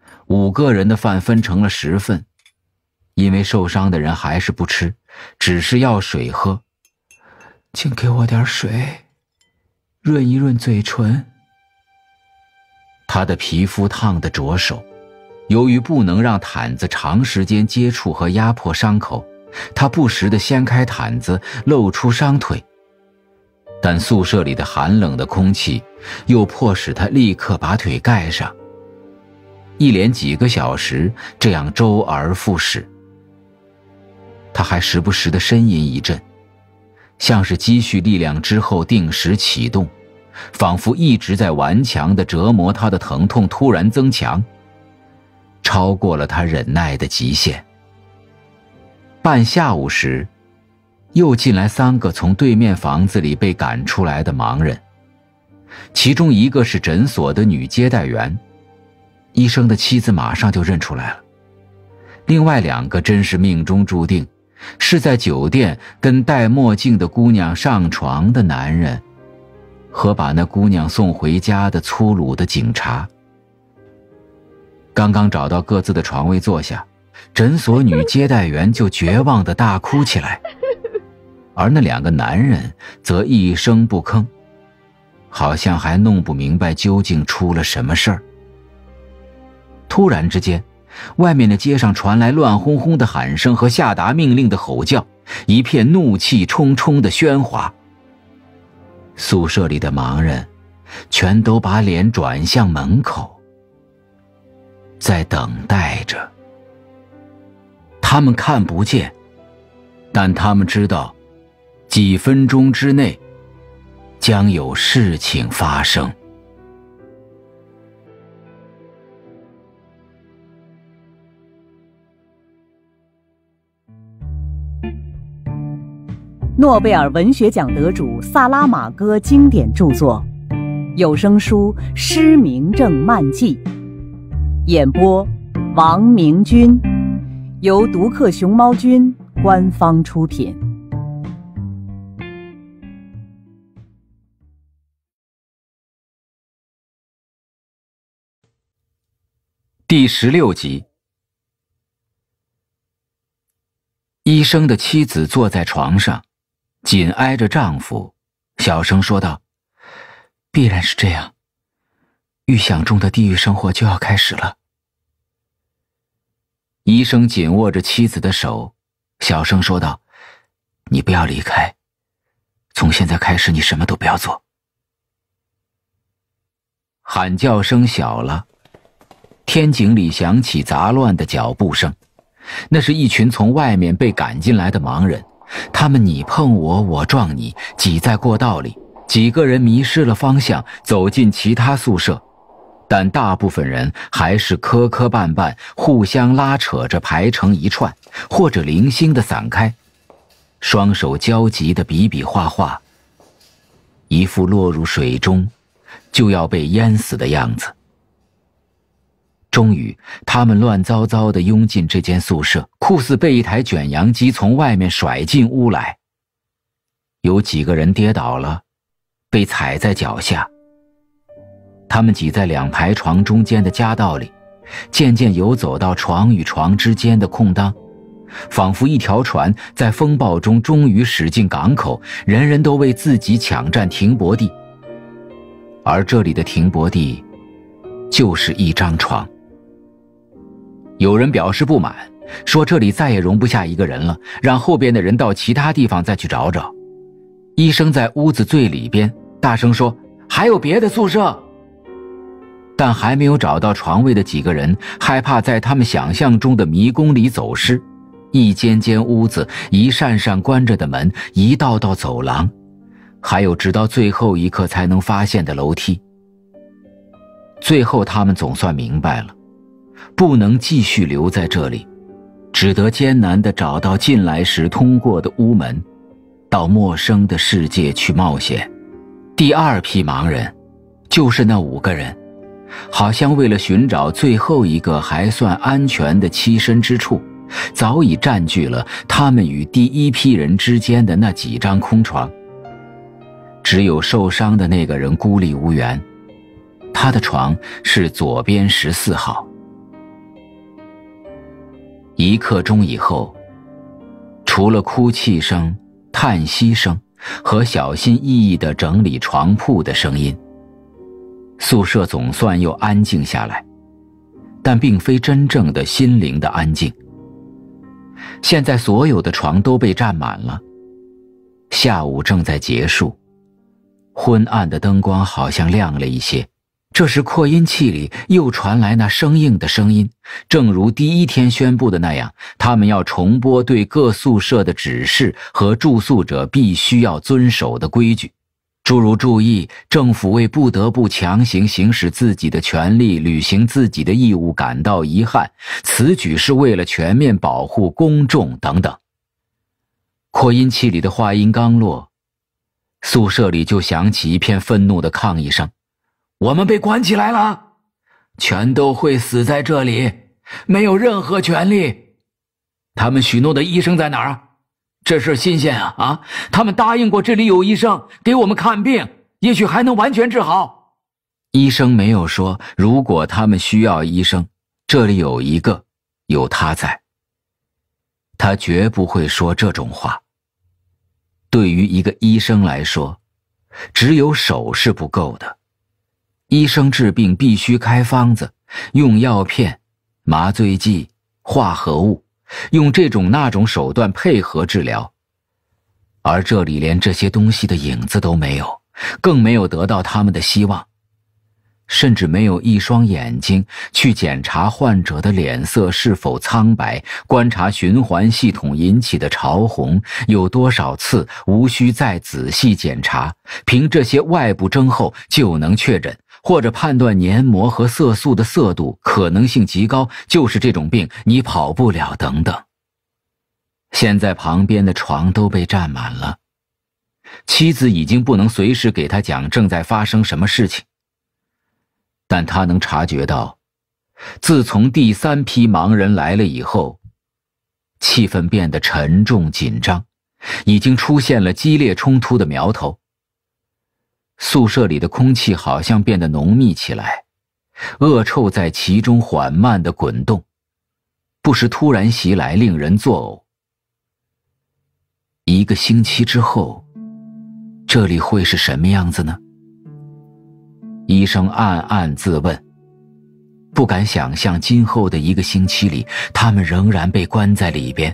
[SPEAKER 1] ，5个人的饭分成了10份，因为受伤的人还是不吃，只是要水喝。请给我点水，润一润嘴唇。他的皮肤烫得着手，由于不能让毯子长时间接触和压迫伤口，他不时地掀开毯子，露出伤腿。但宿舍里的寒冷的空气又迫使他立刻把腿盖上。一连几个小时这样周而复始。他还时不时地呻吟一阵，像是积蓄力量之后定时启动，仿佛一直在顽强地折磨他的疼痛突然增强，超过了他忍耐的极限。半下午时，又进来3个从对面房子里被赶出来的盲人，其中一个是诊所的女接待员，医生的妻子马上就认出来了。另外2个真是命中注定，是在酒店跟戴墨镜的姑娘上床的男人，和把那姑娘送回家的粗鲁的警察。刚刚找到各自的床位坐下，诊所女接待员就绝望地大哭起来，而那2个男人则一声不吭，好像还弄不明白究竟出了什么事儿。突然之间，外面的街上传来乱哄哄的喊声和下达命令的吼叫，一片怒气冲冲的喧哗。宿舍里的盲人全都把脸转向门口，在等待着。他们看不见，但他们知道几分钟之内将有事情发生。
[SPEAKER 2] 诺贝尔文学奖得主萨拉玛戈经典著作，有声书《失明症漫记》，演播王明君，由独克熊猫君官方出品。
[SPEAKER 1] 第16集。医生的妻子坐在床上，紧挨着丈夫，小声说道：“必然是这样，预想中的地狱生活就要开始了。”医生紧握着妻子的手，小声说道：“你不要离开，从现在开始你什么都不要做。”喊叫声小了，天井里响起杂乱的脚步声， 那是一群从外面被赶进来的盲人，他们你碰我，我撞你，挤在过道里，几个人迷失了方向，走进其他宿舍，但大部分人还是磕磕绊绊，互相拉扯着排成一串，或者零星地散开，双手交集地比比划划，一副落入水中就要被淹死的样子。终于，他们乱糟糟地拥进这间宿舍，酷似被一台卷扬机从外面甩进屋来。有几个人跌倒了，被踩在脚下。他们挤在两排床中间的夹道里，渐渐游走到床与床之间的空当，仿佛一条船在风暴中终于驶进港口，人人都为自己抢占停泊地。而这里的停泊地就是一张床。有人表示不满，说这里再也容不下一个人了，让后边的人到其他地方再去找找。医生在屋子最里边大声说，还有别的宿舍。但还没有找到床位的几个人害怕在他们想象中的迷宫里走失，一间间屋子，一扇扇关着的门，一道道走廊，还有直到最后一刻才能发现的楼梯。最后他们总算明白了，不能继续留在这里，只得艰难地找到进来时通过的屋门，到陌生的世界去冒险。第二批盲人就是那5个人，好像为了寻找最后一个还算安全的栖身之处，早已占据了他们与第一批人之间的那几张空床。只有受伤的那个人孤立无援，他的床是左边14号。1刻钟以后，除了哭泣声、叹息声和小心翼翼地整理床铺的声音，宿舍总算又安静下来，但并非真正的心灵的安静。现在所有的床都被占满了，下午正在结束，昏暗的灯光好像亮了一些。这时扩音器里又传来那生硬的声音，正如第一天宣布的那样，他们要重播对各宿舍的指示和住宿者必须要遵守的规矩，诸如注意政府为不得不强行行使自己的权利履行自己的义务感到遗憾，此举是为了全面保护公众等等。扩音器里的话音刚落，宿舍里就响起一片愤怒的抗议声，我们被关起来了，全都会死在这里，没有任何权利。他们许诺的医生在哪儿？这事新鲜啊！他们答应过这里有医生给我们看病，也许还能完全治好。医生没有说，如果他们需要医生，这里有一个，有他在。他绝不会说这种话。对于一个医生来说，只有手是不够的。医生治病必须开方子，用药片、麻醉剂、化合物，用这种那种手段配合治疗。而这里连这些东西的影子都没有，更没有得到他们的希望，甚至没有一双眼睛去检查患者的脸色是否苍白，观察循环系统引起的潮红有多少次，无需再仔细检查，凭这些外部征候就能确诊，或者判断黏膜和色素的色度可能性极高，就是这种病，你跑不了等等。现在旁边的床都被占满了，妻子已经不能随时给他讲正在发生什么事情，但他能察觉到，自从第3批盲人来了以后，气氛变得沉重紧张，已经出现了激烈冲突的苗头。宿舍里的空气好像变得浓密起来，恶臭在其中缓慢地滚动，不时突然袭来，令人作呕。1个星期之后，这里会是什么样子呢？医生暗暗自问，不敢想象今后的1个星期里，他们仍然被关在里边。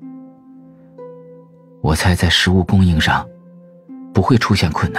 [SPEAKER 1] 我猜在食物供应上不会出现困难，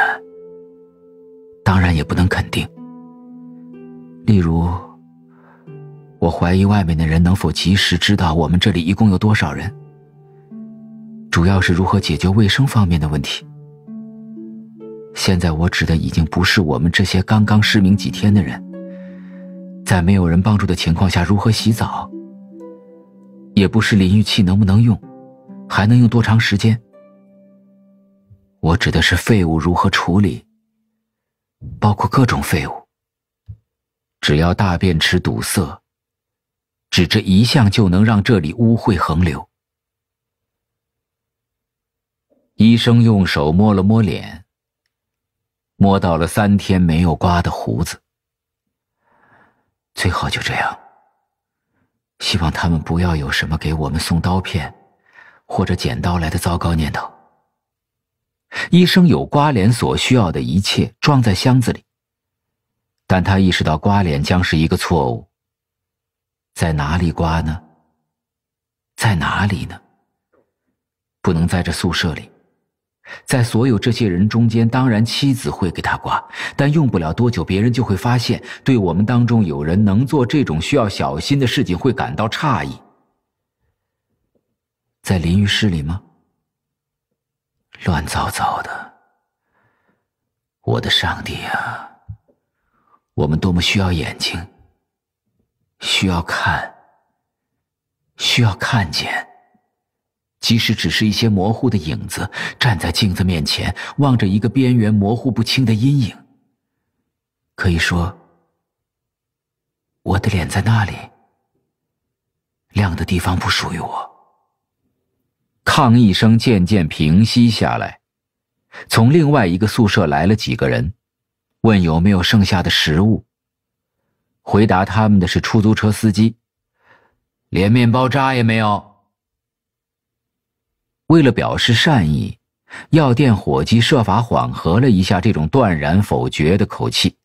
[SPEAKER 1] 当然也不能肯定。例如， 我怀疑外面的人能否及时知道我们这里一共有多少人，主要是如何解决卫生方面的问题。现在我指的已经不是我们这些刚刚失明几天的人，在没有人帮助的情况下如何洗澡，也不是淋浴器能不能用，还能用多长时间。我指的是废物如何处理，包括各种废物。只要大便池堵塞，只这一项就能让这里污秽横流。医生用手摸了摸脸，摸到了3天没有刮的胡子。最好就这样，希望他们不要有什么给我们送刀片或者剪刀来的糟糕念头。医生有刮脸所需要的一切装在箱子里，但他意识到刮脸将是一个错误。在哪里刮呢？在哪里呢？不能在这宿舍里。在所有这些人中间，当然妻子会给他刮，但用不了多久，别人就会发现，对我们当中有人能做这种需要小心的事情会感到诧异。在淋浴室里吗？乱糟糟的。我的上帝啊，我们多么需要眼睛，需要看，需要看见。即使只是一些模糊的影子，站在镜子面前，望着一个边缘模糊不清的阴影。可以说，我的脸在那里，亮的地方不属于我。抗议声渐渐平息下来，从另外一个宿舍来了几个人，问有没有剩下的食物。回答他们的是出租车司机，连面包渣也没有。为了表示善意，药店伙计设法缓和了一下这种断然否决的口气。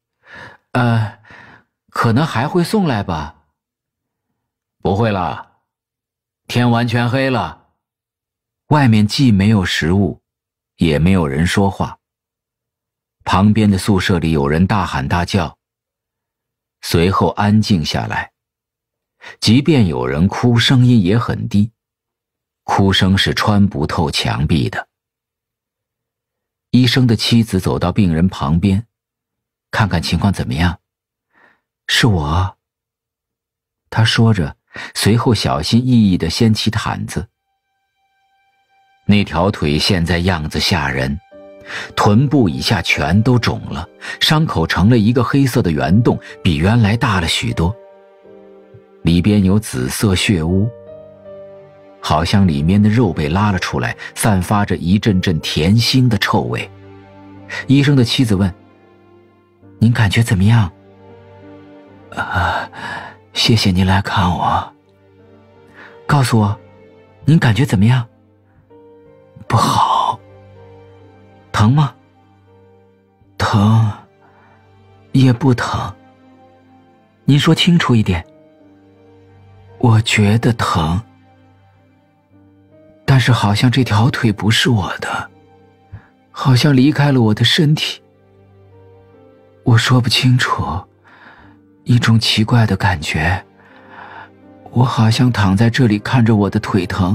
[SPEAKER 1] 可能还会送来吧。不会了，天完全黑了，外面既没有食物，也没有人说话。旁边的宿舍里有人大喊大叫，随后安静下来。即便有人哭，声音也很低，哭声是穿不透墙壁的。医生的妻子走到病人旁边，看看情况怎么样。是我，他说着，随后小心翼翼地掀起毯子。那条腿现在样子吓人，臀部以下全都肿了，伤口成了一个黑色的圆洞，比原来大了许多，里边有紫色血污，好像里面的肉被拉了出来，散发着一阵阵甜腥的臭味。医生的妻子问：您感觉怎么样？谢谢您来看我。告诉我，您感觉怎么样？不好。疼吗？疼，也不疼。您说清楚一点。我觉得疼，但是好像这条腿不是我的，好像离开了我的身体。我说不清楚，一种奇怪的感觉，我好像躺在这里看着我的腿疼。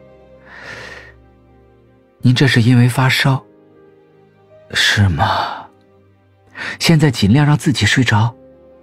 [SPEAKER 1] 您这是因为发烧？是吗？现在尽量让自己睡着。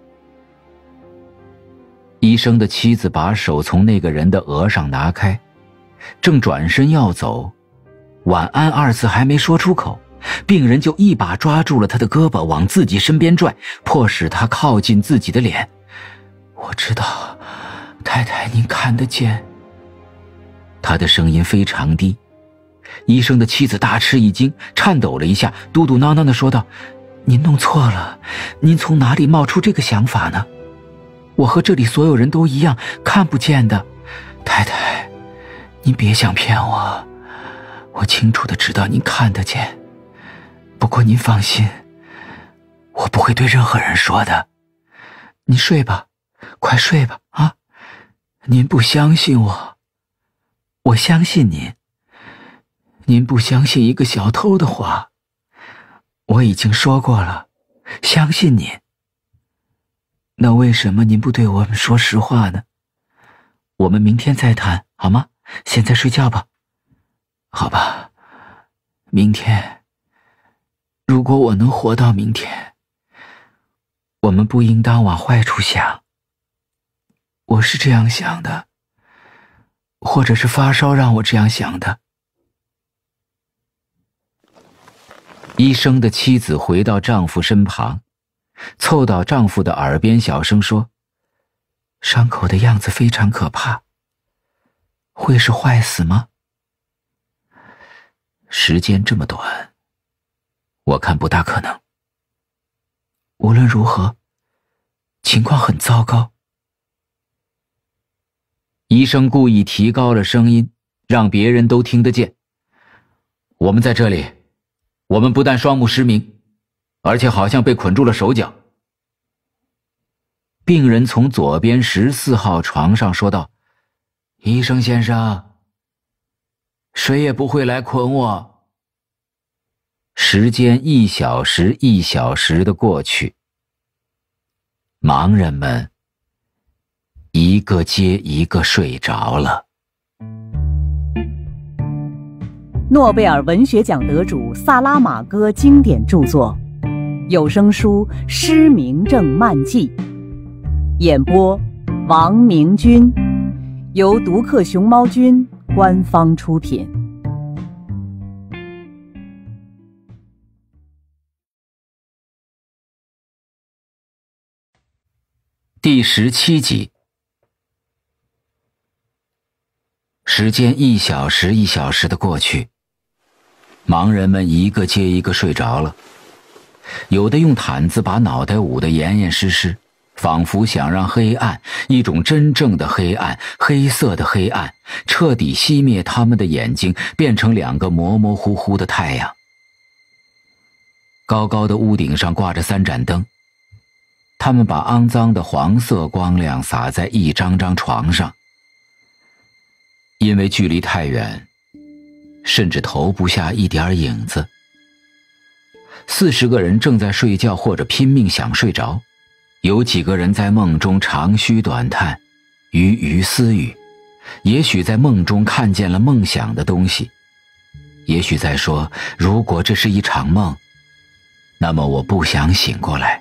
[SPEAKER 1] 医生的妻子把手从那个人的额上拿开，正转身要走，晚安二字还没说出口，病人就一把抓住了他的胳膊，往自己身边拽，迫使他靠近自己的脸。我知道，太太，您看得见。他的声音非常低。医生的妻子大吃一惊，颤抖了一下，嘟嘟囔囔地说道：您弄错了，您从哪里冒出这个想法呢？我和这里所有人都一样，看不见的。太太，您别想骗我，我清楚地知道您看得见。不过您放心，我不会对任何人说的。你睡吧，快睡吧啊！您不相信我，我相信您。您不相信一个小偷的话，我已经说过了，相信您。 那为什么您不对我们说实话呢？我们明天再谈，好吗？现在睡觉吧。好吧，明天，如果我能活到明天，我们不应当往坏处想。我是这样想的，或者是发烧让我这样想的。医生的妻子回到丈夫身旁，凑到丈夫的耳边小声说：伤口的样子非常可怕，会是坏死吗？时间这么短，我看不大可能。无论如何，情况很糟糕。医生故意提高了声音，让别人都听得见。我们在这里，我们不但双目失明，而且好像被捆住了手脚。病人从左边14号床上说道：医生先生，谁也不会来捆我。时间1小时1小时的过去，盲人们一个接一个睡着了。
[SPEAKER 2] 诺贝尔文学奖得主萨拉玛戈经典著作，有声书《失明症漫记》，演播王明君，由独克熊猫君官方出品。
[SPEAKER 1] 第17集。时间1小时1小时的过去，盲人们一个接一个睡着了，有的用毯子把脑袋捂得严严实实，仿佛想让黑暗，一种真正的黑暗，黑色的黑暗，彻底熄灭他们的眼睛，变成2个模模糊糊的太阳。高高的屋顶上挂着3盏灯，他们把肮脏的黄色光亮洒在一张张床上。因为距离太远，甚至投不下一点影子。40个人正在睡觉或者拼命想睡着，有几个人在梦中长吁短叹，鱼鱼私语，也许在梦中看见了梦想的东西，也许在说，如果这是一场梦，那么我不想醒过来。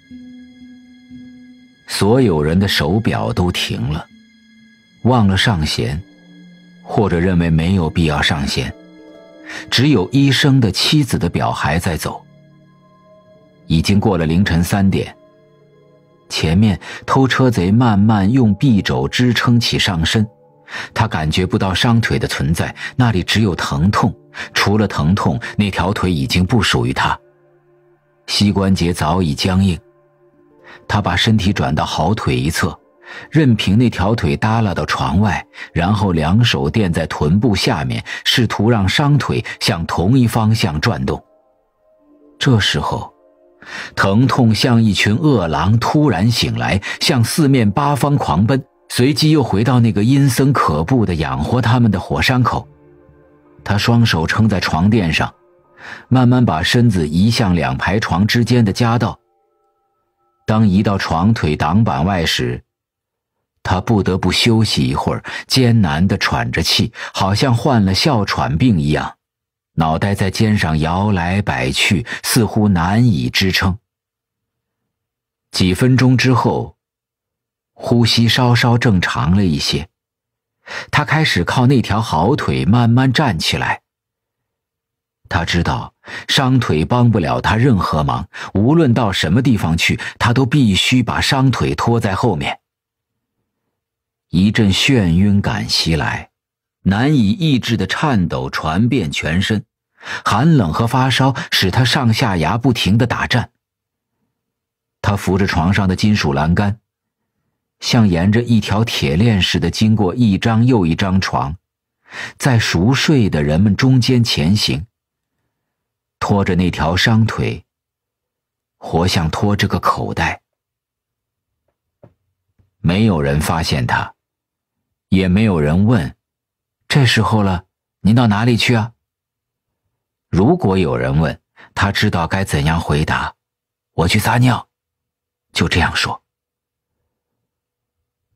[SPEAKER 1] 所有人的手表都停了，忘了上弦，或者认为没有必要上弦，只有医生的妻子的表还在走。已经过了凌晨3点，前面偷车贼慢慢用臂肘支撑起上身，他感觉不到伤腿的存在，那里只有疼痛，除了疼痛，那条腿已经不属于他，膝关节早已僵硬。他把身体转到好腿一侧，任凭那条腿耷拉到床外，然后2手垫在臀部下面，试图让伤腿向同一方向转动。这时候，疼痛像一群饿狼突然醒来，向4面8方狂奔，随即又回到那个阴森可怖的养活他们的火山口。他双手撑在床垫上，慢慢把身子移向2排床之间的夹道。当移到床腿挡板外时，他不得不休息一会儿，艰难地喘着气，好像患了哮喘病一样，脑袋在肩上摇来摆去，似乎难以支撑。几分钟之后，呼吸稍稍正常了一些，他开始靠那条好腿慢慢站起来。他知道伤腿帮不了他任何忙，无论到什么地方去，他都必须把伤腿拖在后面。一阵眩晕感袭来，难以抑制的颤抖传遍全身，寒冷和发烧使他上下牙不停地打颤。他扶着床上的金属栏杆，像沿着一条铁链似的经过一张又一张床，在熟睡的人们中间前行，拖着那条伤腿，活像拖着个口袋。没有人发现他，也没有人问，这时候了，您到哪里去啊？如果有人问，他知道该怎样回答，我去撒尿，就这样说。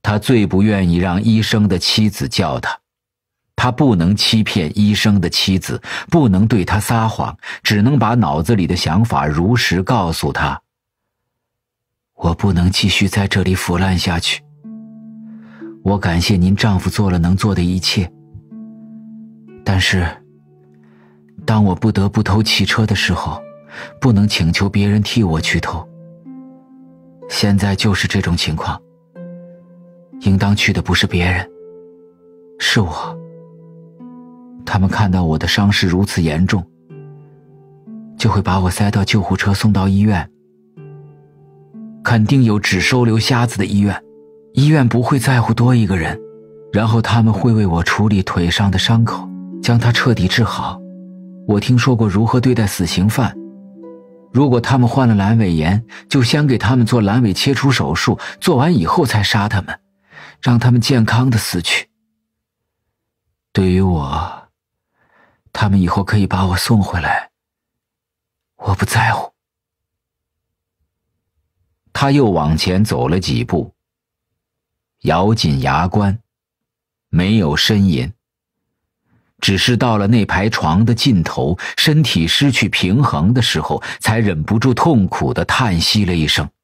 [SPEAKER 1] 他最不愿意让医生的妻子叫他，他不能欺骗医生的妻子，不能对他撒谎，只能把脑子里的想法如实告诉他。我不能继续在这里腐烂下去。我感谢您丈夫做了能做的一切，但是当我不得不偷汽车的时候，不能请求别人替我去偷。现在就是这种情况，应当去的不是别人，是我。他们看到我的伤势如此严重，就会把我塞到救护车送到医院。肯定有只收留瞎子的医院，医院不会在乎多一个人，然后他们会为我处理腿上的伤口，将它彻底治好。我听说过如何对待死刑犯，如果他们患了阑尾炎，就先给他们做阑尾切除手术，做完以后才杀他们，让他们健康的死去。对于我，他们以后可以把我送回来，我不在乎。他又往前走了几步，咬紧牙关，没有呻吟，只是到了那排床的尽头，身体失去平衡的时候，才忍不住痛苦地叹息了一声。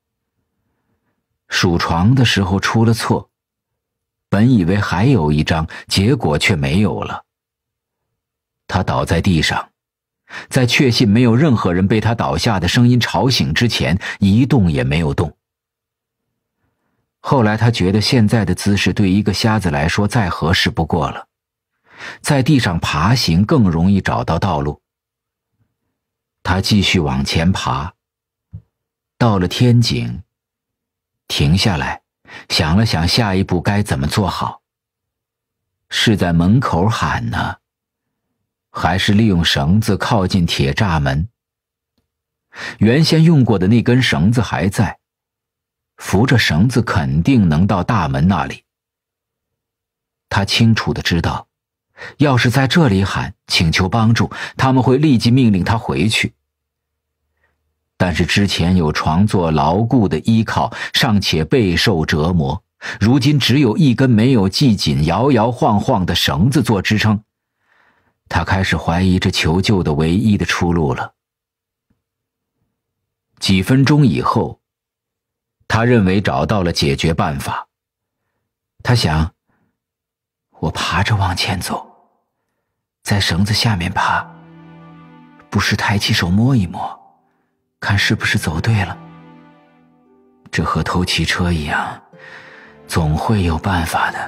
[SPEAKER 1] 数床的时候出了错，本以为还有一张，结果却没有了。他倒在地上，在确信没有任何人被他倒下的声音吵醒之前，一动也没有动。后来他觉得现在的姿势对一个瞎子来说再合适不过了，在地上爬行更容易找到道路。他继续往前爬，到了天井，停下来，想了想下一步该怎么做好。是在门口喊呢，还是利用绳子靠近铁栅门？原先用过的那根绳子还在，扶着绳子肯定能到大门那里。他清楚地知道，要是在这里喊请求帮助，他们会立即命令他回去。但是之前有床做牢固的依靠，尚且备受折磨，如今只有一根没有系紧、摇摇晃晃的绳子做支撑。他开始怀疑这求救的唯一的出路了。几分钟以后，他认为找到了解决办法。他想，我爬着往前走，在绳子下面爬，不时抬起手摸一摸，看是不是走对了。这和偷汽车一样，总会有办法的。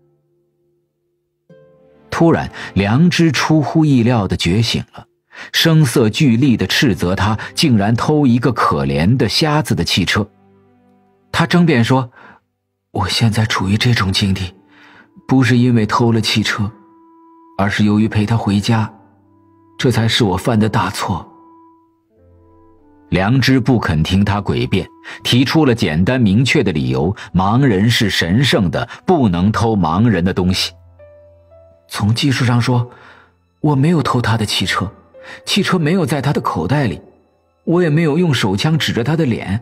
[SPEAKER 1] 突然，良知出乎意料地觉醒了，声色俱厉地斥责他竟然偷一个可怜的瞎子的汽车。他争辩说，我现在处于这种境地，不是因为偷了汽车，而是由于陪他回家，这才是我犯的大错。良知不肯听他诡辩，提出了简单明确的理由，盲人是神圣的，不能偷盲人的东西。从技术上说，我没有偷他的汽车，汽车没有在他的口袋里，我也没有用手枪指着他的脸。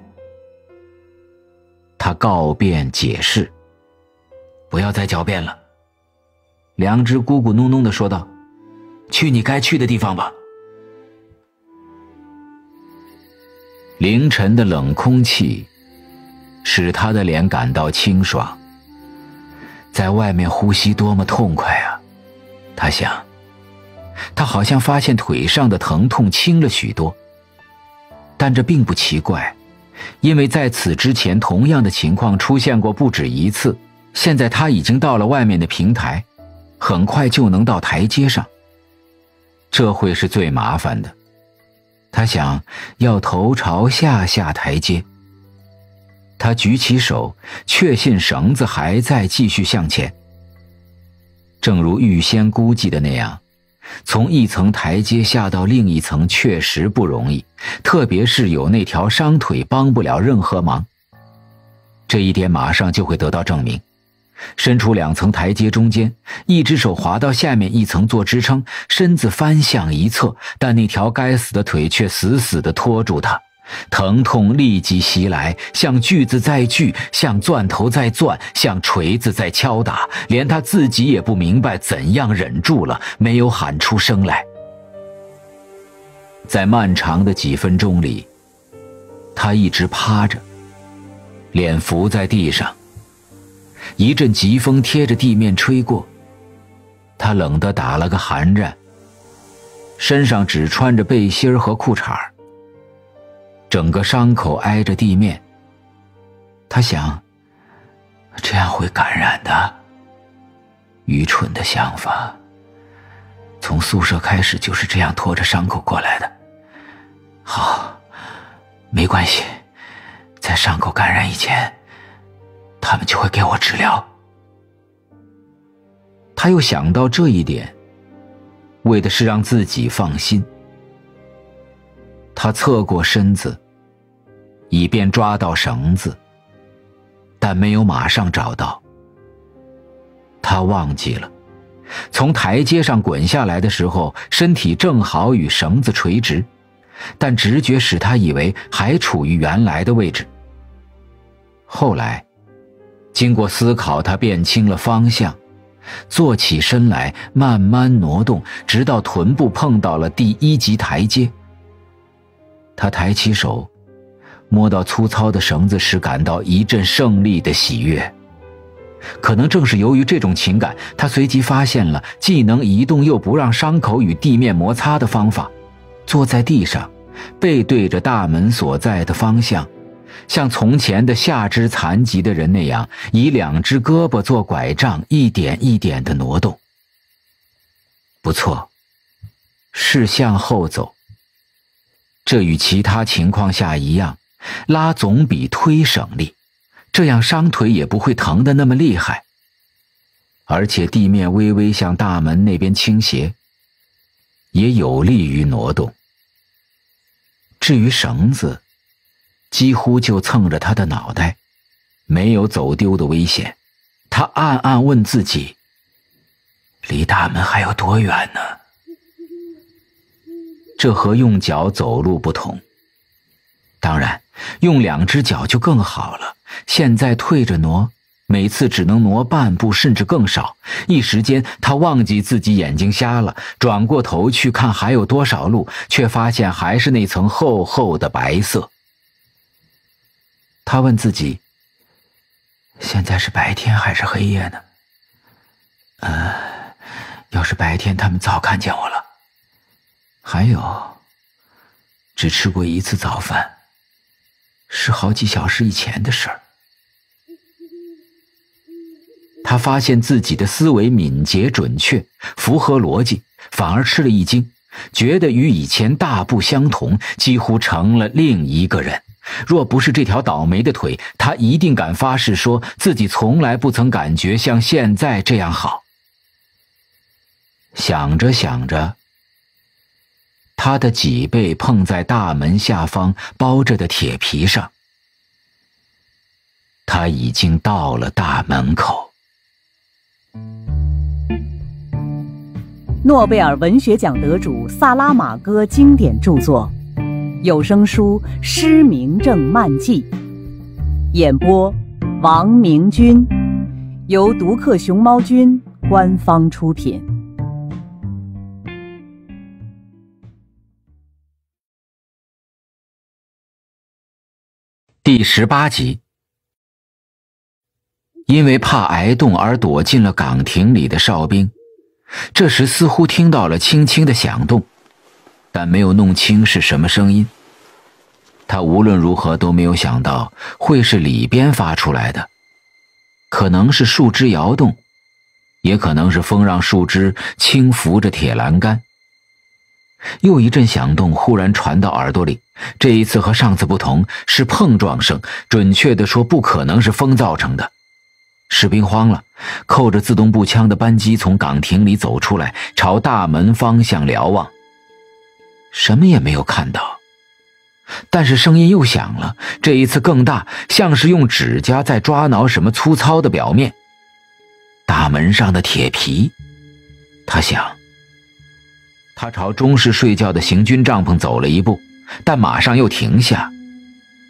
[SPEAKER 1] 他告辩解释。不要再狡辩了，良知咕咕哝哝地说道，去你该去的地方吧。凌晨的冷空气使他的脸感到清爽，在外面呼吸多么痛快啊，他想。他好像发现腿上的疼痛轻了许多，但这并不奇怪，因为在此之前同样的情况出现过不止一次。现在他已经到了外面的平台，很快就能到台阶上，这会是最麻烦的。他想要头朝下下台阶。他举起手，确信绳子还在，继续向前。正如预先估计的那样，从一层台阶下到另一层确实不容易，特别是有那条伤腿帮不了任何忙。这一点马上就会得到证明。伸出2层台阶中间，一只手滑到下面一层做支撑，身子翻向一侧，但那条该死的腿却死死地拖住他。 疼痛立即袭来，像锯子在锯，像钻头在钻，像锤子在敲打，连他自己也不明白怎样忍住了，没有喊出声来。在漫长的几分钟里，他一直趴着，脸伏在地上。一阵疾风贴着地面吹过，他冷得打了个寒战，身上只穿着背心和裤衩，整个伤口挨着地面。他想，这样会感染的。愚蠢的想法，从宿舍开始就是这样拖着伤口过来的。好，没关系，在伤口感染以前，他们就会给我治疗。他又想到这一点，为的是让自己放心。他侧过身子，以便抓到绳子，但没有马上找到。他忘记了，从台阶上滚下来的时候，身体正好与绳子垂直，但直觉使他以为还处于原来的位置。后来，经过思考，他辨清了方向，坐起身来，慢慢挪动，直到臀部碰到了第1级台阶。他抬起手，摸到粗糙的绳子时，感到一阵胜利的喜悦。可能正是由于这种情感，他随即发现了既能移动又不让伤口与地面摩擦的方法。坐在地上，背对着大门所在的方向，像从前的下肢残疾的人那样，以2只胳膊做拐杖，一点一点地挪动。不错，是向后走。这与其他情况下一样，拉总比推省力，这样伤腿也不会疼得那么厉害。而且地面微微向大门那边倾斜，也有利于挪动。至于绳子，几乎就蹭着他的脑袋，没有走丢的危险。他暗暗问自己，离大门还有多远呢？这和用脚走路不同。当然，用2只脚就更好了。现在退着挪，每次只能挪半步，甚至更少。一时间，他忘记自己眼睛瞎了，转过头去看还有多少路，却发现还是那层厚厚的白色。他问自己，现在是白天还是黑夜呢？要是白天，他们早看见我了。还有，只吃过1次早饭，是好几小时以前的事儿。他发现自己的思维敏捷准确，符合逻辑，反而吃了一惊，觉得与以前大不相同，几乎成了另一个人。若不是这条倒霉的腿，他一定敢发誓说自己从来不曾感觉像现在这样好。想着想着，他的脊背碰在大门下方包着的铁皮上。他已经到了大门口。
[SPEAKER 2] 诺贝尔文学奖得主萨拉玛戈经典著作，有声书《失明症漫记》，演播王明君，由独克熊猫君官方出品。
[SPEAKER 1] 第18集。因为怕挨冻而躲进了岗亭里的哨兵，这时似乎听到了轻轻的响动，但没有弄清是什么声音。他无论如何都没有想到会是里边发出来的，可能是树枝摇动，也可能是风让树枝轻拂着铁栏杆。又一阵响动忽然传到耳朵里，这一次和上次不同，是碰撞声，准确地说不可能是风造成的。士兵慌了，扣着自动步枪的班机从岗亭里走出来，朝大门方向瞭望，什么也没有看到。但是声音又响了，这一次更大，像是用指甲在抓挠什么粗糙的表面。大门上的铁皮，他想。他朝中式睡觉的行军帐篷走了一步，但马上又停下，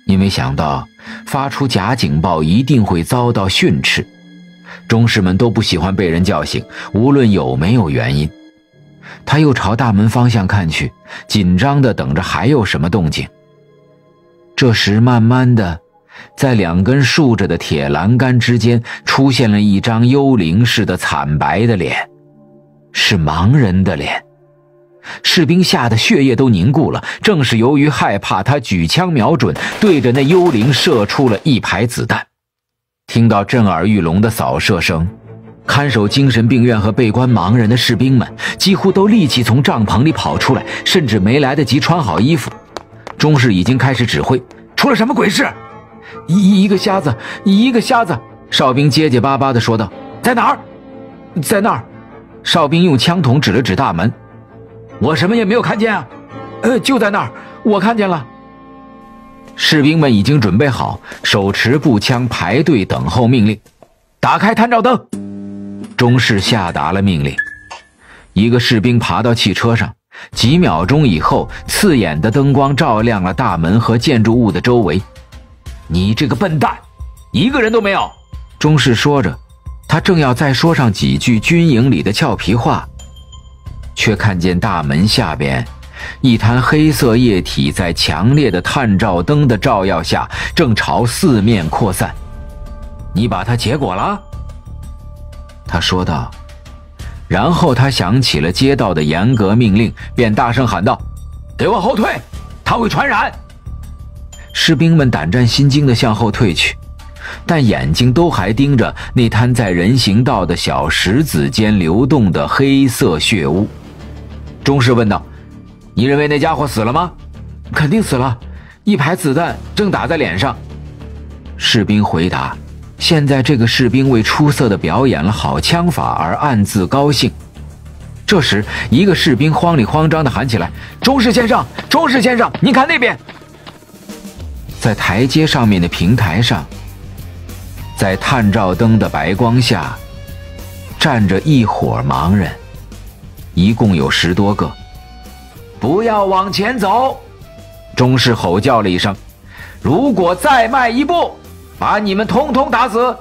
[SPEAKER 1] 因为想到发出假警报一定会遭到训斥，中士们都不喜欢被人叫醒，无论有没有原因。他又朝大门方向看去，紧张地等着还有什么动静。这时慢慢的，在2根竖着的铁栏杆之间出现了一张幽灵似的惨白的脸，是盲人的脸。士兵吓得血液都凝固了，正是由于害怕，他举枪瞄准，对着那幽灵射出了1排子弹。听到震耳欲聋的扫射声，看守精神病院和被关盲人的士兵们几乎都立即从帐篷里跑出来，甚至没来得及穿好衣服。中士已经开始指挥，出了什么鬼事？一个瞎子，哨兵结结巴巴地说道。在哪儿？在那儿。哨兵用枪筒指了指大门。我什么也没有看见啊。就在那儿，我看见了。士兵们已经准备好，手持步枪排队等候命令。打开探照灯。中士下达了命令。一个士兵爬到汽车上，几秒钟以后，刺眼的灯光照亮了大门和建筑物的周围。你这个笨蛋，一个人都没有！中士说着，他正要再说上几句军营里的俏皮话，却看见大门下边一滩黑色液体在强烈的探照灯的照耀下正朝四面扩散。你把它结果了？他说道。然后他想起了接到的严格命令，便大声喊道：给我后退，它会传染！士兵们胆战心惊地向后退去，但眼睛都还盯着那滩在人行道的小石子间流动的黑色血污。中士问道：你认为那家伙死了吗？肯定死了，1排子弹正打在脸上。士兵回答。现在这个士兵为出色的表演了好枪法而暗自高兴。这时一个士兵慌里慌张地喊起来：中士先生，中士先生，您看那边！在台阶上面的平台上，在探照灯的白光下站着一伙盲人，一共有10多个。不要往前走！中士吼叫了一声，如果再迈一步，把你们统统打死！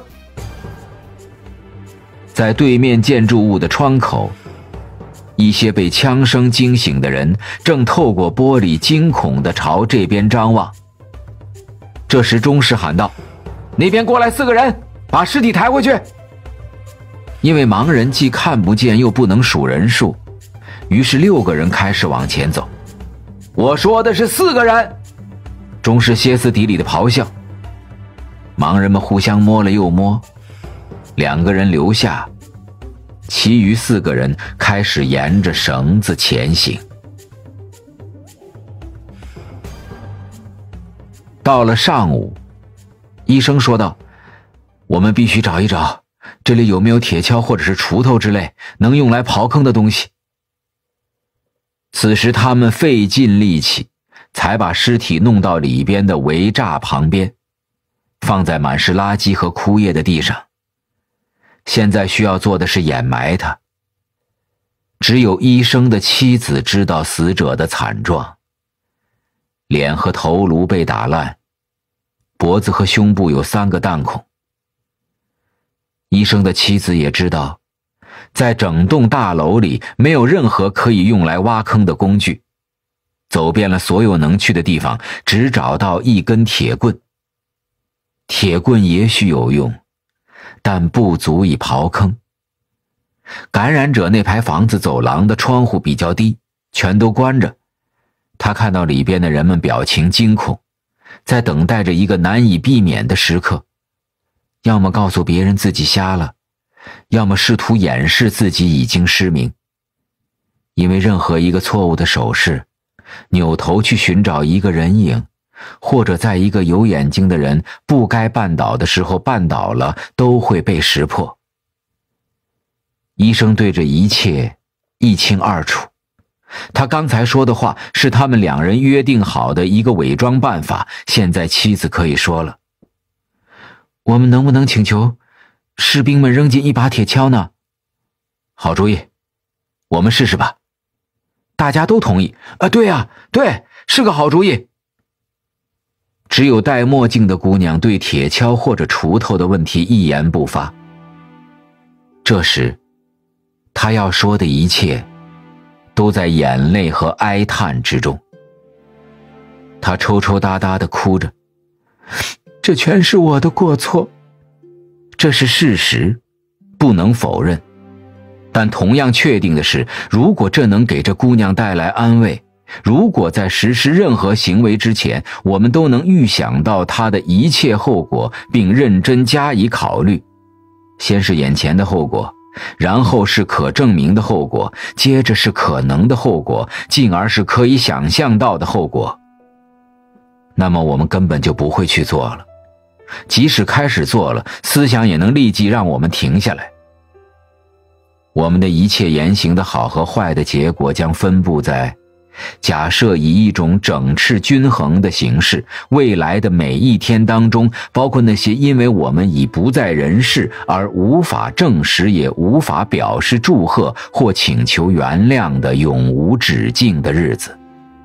[SPEAKER 1] 在对面建筑物的窗口，一些被枪声惊醒的人正透过玻璃惊恐地朝这边张望。这时中士喊道：那边过来4个人，把尸体抬回去。因为盲人既看不见又不能数人数，于是6个人开始往前走。我说的是4个人！中士歇斯底里地咆哮。盲人们互相摸了又摸，2个人留下，其余4个人开始沿着绳子前行。到了上午，医生说道：我们必须找一找，这里有没有铁锹或者是锄头之类能用来刨坑的东西。此时他们费尽力气，才把尸体弄到里边的围栅旁边，放在满是垃圾和枯叶的地上。现在需要做的是掩埋它。只有医生的妻子知道死者的惨状，脸和头颅被打烂，脖子和胸部有3个弹孔。医生的妻子也知道，在整栋大楼里没有任何可以用来挖坑的工具，走遍了所有能去的地方，只找到一根铁棍。铁棍也许有用，但不足以刨坑。感染者那排房子走廊的窗户比较低，全都关着。他看到里边的人们表情惊恐，在等待着一个难以避免的时刻，要么告诉别人自己瞎了，要么试图掩饰自己已经失明。因为任何一个错误的手势，扭头去寻找一个人影，或者在一个有眼睛的人不该绊倒的时候绊倒了，都会被识破。医生对这一切一清二楚，他刚才说的话是他们2人约定好的一个伪装办法，现在妻子可以说了：我们能不能请求士兵们扔进1把铁锹呢？好主意，我们试试吧。大家都同意。对啊，对，是个好主意。 只有戴墨镜的姑娘对铁锹或者锄头的问题一言不发。这时，她要说的一切都在眼泪和哀叹之中。她抽抽搭搭地哭着，这全是我的过错。这是事实，不能否认。但同样确定的是，如果这能给这姑娘带来安慰，如果在实施任何行为之前，我们都能预想到她的一切后果，并认真加以考虑，先是眼前的后果，然后是可证明的后果，接着是可能的后果，进而是可以想象到的后果，那么我们根本就不会去做了。即使开始做了，思想也能立即让我们停下来。我们的一切言行的好和坏的结果将分布在假设以一种整饬均衡的形式，未来的每一天当中，包括那些因为我们已不在人世而无法证实也无法表示祝贺或请求原谅的永无止境的日子。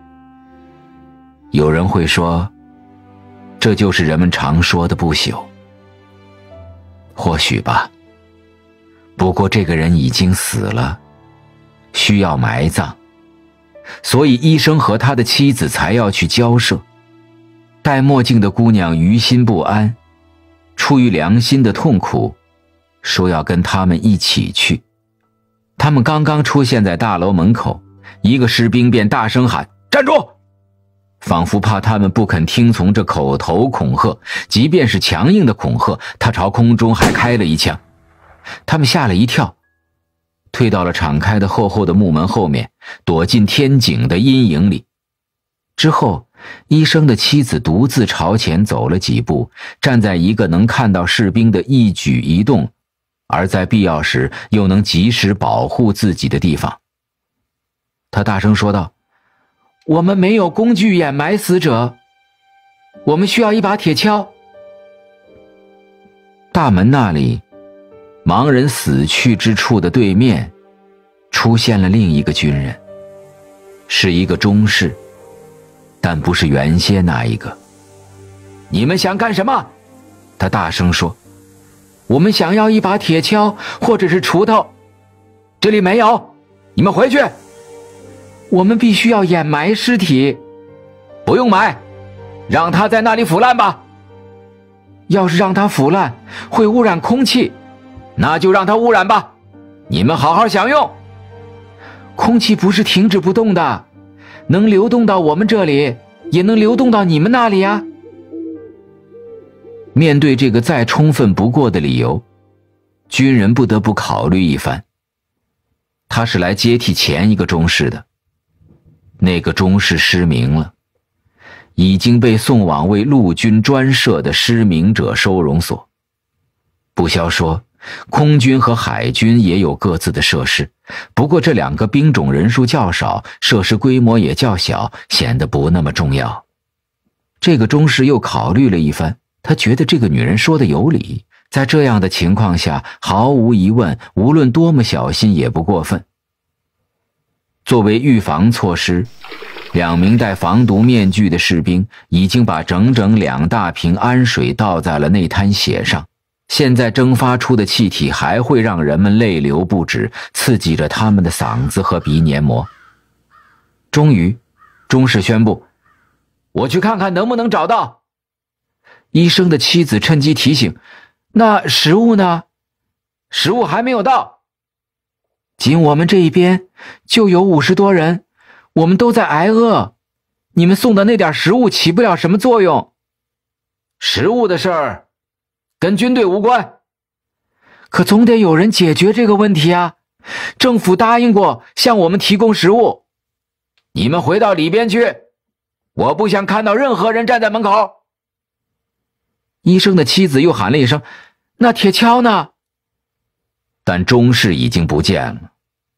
[SPEAKER 1] 有人会说，这就是人们常说的不朽。或许吧，不过这个人已经死了，需要埋葬，所以医生和他的妻子才要去交涉。戴墨镜的姑娘于心不安，出于良心的痛苦，说要跟他们一起去。他们刚刚出现在大楼门口，一个士兵便大声喊：站住！仿佛怕他们不肯听从这口头恐吓，即便是强硬的恐吓，他朝空中还开了一枪。他们吓了一跳，退到了敞开的厚厚的木门后面，躲进天井的阴影里。之后，医生的妻子独自朝前走了几步，站在一个能看到士兵的一举一动，而在必要时又能及时保护自己的地方。他大声说道：我们没有工具掩埋死者，我们需要一把铁锹。大门那里，盲人死去之处的对面，出现了另一个军人，是一个中士，但不是原先那一个。你们想干什么？他大声说。我们想要一把铁锹或者是锄头，这里没有，你们回去。我们必须要掩埋尸体。不用埋，让它在那里腐烂吧。要是让它腐烂，会污染空气，那就让它污染吧。你们好好享用。空气不是停止不动的，能流动到我们这里，也能流动到你们那里啊。面对这个再充分不过的理由，军人不得不考虑一番。他是来接替前一个中士的。那个中士失明了，已经被送往为陆军专设的失明者收容所。不消说，空军和海军也有各自的设施，不过这两个兵种人数较少，设施规模也较小，显得不那么重要。这个中士又考虑了一番，他觉得这个女人说的有理，在这样的情况下，毫无疑问，无论多么小心也不过分。作为预防措施，2名戴防毒面具的士兵已经把整整2大瓶氨水倒在了那滩血上，现在蒸发出的气体还会让人们泪流不止，刺激着他们的嗓子和鼻黏膜。终于，中士宣布：我去看看能不能找到。医生的妻子趁机提醒：那食物呢？食物还没有到。仅我们这一边就有50多人，我们都在挨饿，你们送的那点食物起不了什么作用。食物的事儿跟军队无关，可总得有人解决这个问题啊。政府答应过向我们提供食物。你们回到里边去，我不想看到任何人站在门口。医生的妻子又喊了一声：那铁锹呢？但中士已经不见了。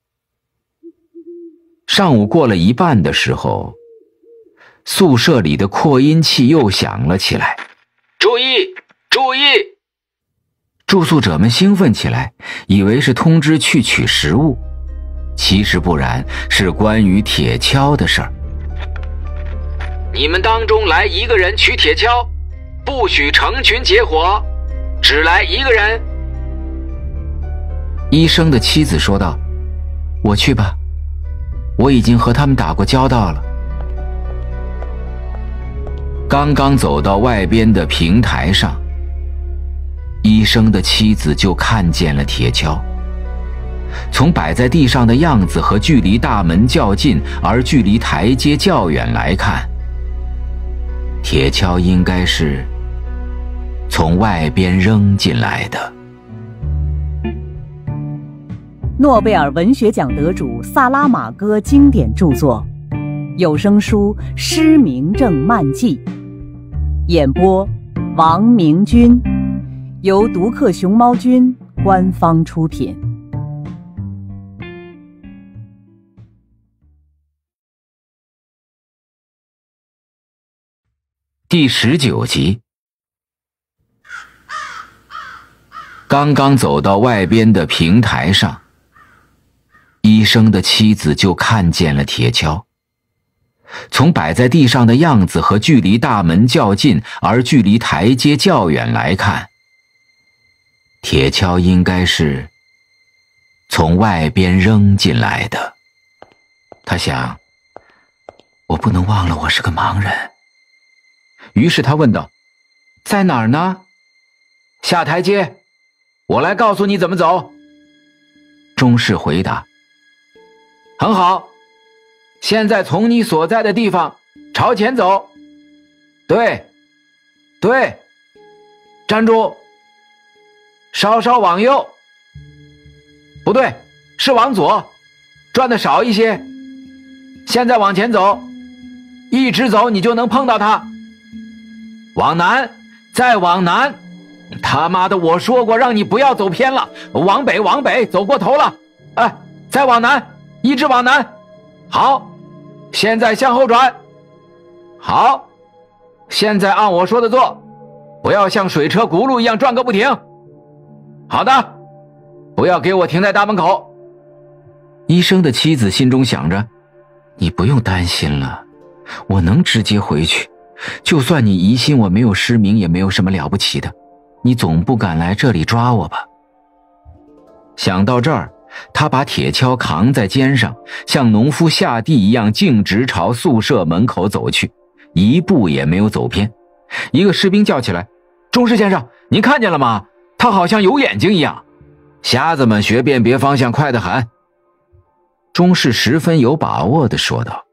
[SPEAKER 1] 上午过了一半的时候，宿舍里的扩音器又响了起来。注意，注意！住宿者们兴奋起来，以为是通知去取食物，其实不然，是关于铁锹的事儿。 你们当中来一个人取铁锹，不许成群结伙，只来一个人。医生的妻子说道：我去吧，我已经和他们打过交道了。刚刚走到外边的平台上，医生的妻子就看见了铁锹。从摆在地上的样子和距离大门较近而距离台阶较远来看，铁锹应该是从外边扔进来的。
[SPEAKER 2] 诺贝尔文学奖得主萨拉玛戈经典著作，有声书《失明症漫记》，演播王明君，由独克熊猫君官方出品。
[SPEAKER 1] 第19集。刚刚走到外边的平台上，医生的妻子就看见了铁锹。从摆在地上的样子和距离大门较近而距离台阶较远来看，铁锹应该是从外边扔进来的。他想，我不能忘了我是个盲人。于是他问道：在哪儿呢？下台阶，我来告诉你怎么走。中士回答：很好，现在从你所在的地方朝前走。对，对，站住，稍稍往右。不对，是往左，转得少一些。现在往前走，一直走你就能碰到它。往南，再往南。他妈的，我说过让你不要走偏了。往北，往北，走过头了。哎，再往南，一直往南。好，现在向后转。好，现在按我说的做，不要像水车轱辘一样转个不停。好的，不要给我停在大门口。医生的妻子心中想着，你不用担心了，我能直接回去。就算你疑心我没有失明，也没有什么了不起的，你总不敢来这里抓我吧。想到这儿，他把铁锹扛在肩上，像农夫下地一样径直朝宿舍门口走去，一步也没有走偏。一个士兵叫起来：中士先生，您看见了吗？他好像有眼睛一样。瞎子们学辨别方向快得很。中士十分有把握地说道。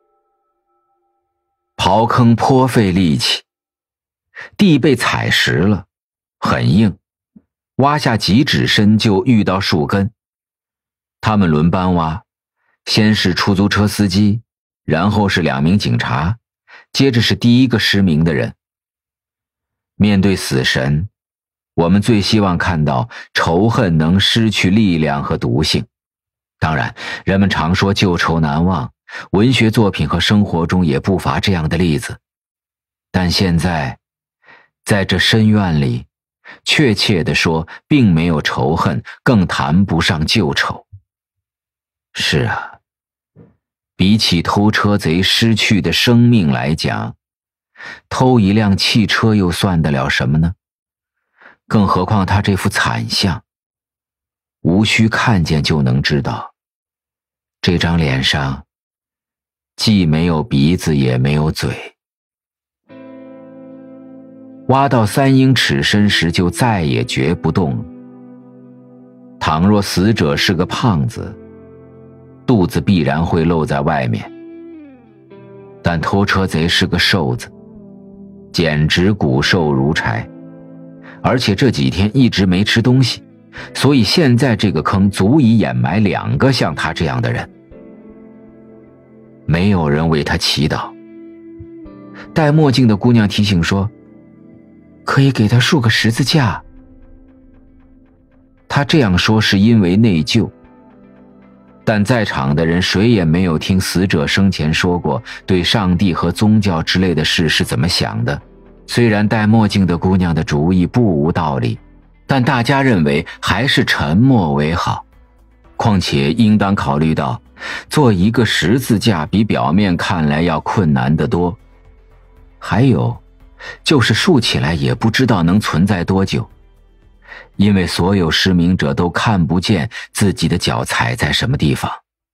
[SPEAKER 1] 刨坑颇费力气，地被踩实了，很硬，挖下几指深就遇到树根。他们轮班挖，先是出租车司机，然后是2名警察，接着是第一个失明的人。面对死神，我们最希望看到仇恨能失去力量和毒性。当然，人们常说旧仇难忘，文学作品和生活中也不乏这样的例子。但现在，在这深院里，确切地说，并没有仇恨，更谈不上旧仇。是啊，比起偷车贼失去的生命来讲，偷一辆汽车又算得了什么呢？更何况他这副惨相，无需看见就能知道，这张脸上既没有鼻子也没有嘴。挖到3英尺深时就再也掘不动了。倘若死者是个胖子，肚子必然会露在外面，但偷车贼是个瘦子，简直骨瘦如柴，而且这几天一直没吃东西，所以现在这个坑足以掩埋2个像他这样的人。没有人为他祈祷。戴墨镜的姑娘提醒说，可以给他竖个十字架。他这样说是因为内疚，但在场的人谁也没有听死者生前说过对上帝和宗教之类的事是怎么想的。虽然戴墨镜的姑娘的主意不无道理，但大家认为还是沉默为好。况且应当考虑到，做一个十字架比表面看来要困难得多。 还有，就是竖起来也不知道能存在多久，因为所有失明者都看不见自己的脚踩在什么地方。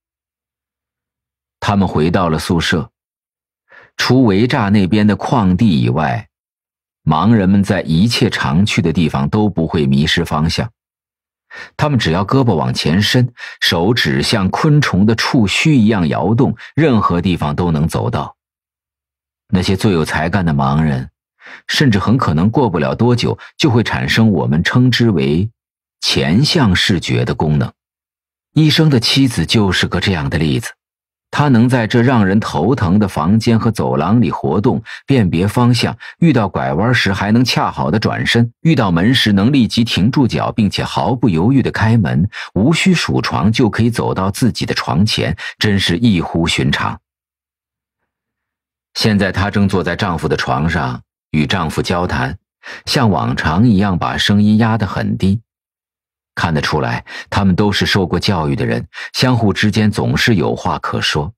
[SPEAKER 1] 他们回到了宿舍，除围栅那边的旷地以外，盲人们在一切常去的地方都不会迷失方向。他们只要胳膊往前伸，手指像昆虫的触须一样摇动，任何地方都能走到。那些最有才干的盲人，甚至很可能过不了多久就会产生我们称之为前向视觉的功能。医生的妻子就是个这样的例子。他能在这让人头疼的房间和走廊里活动，辨别方向，遇到拐弯时还能恰好的转身，遇到门时能立即停住脚，并且毫不犹豫地开门，无需数床就可以走到自己的床前，真是异乎寻常。现在她正坐在丈夫的床上，与丈夫交谈，像往常一样把声音压得很低。看得出来，他们都是受过教育的人，相互之间总是有话可说。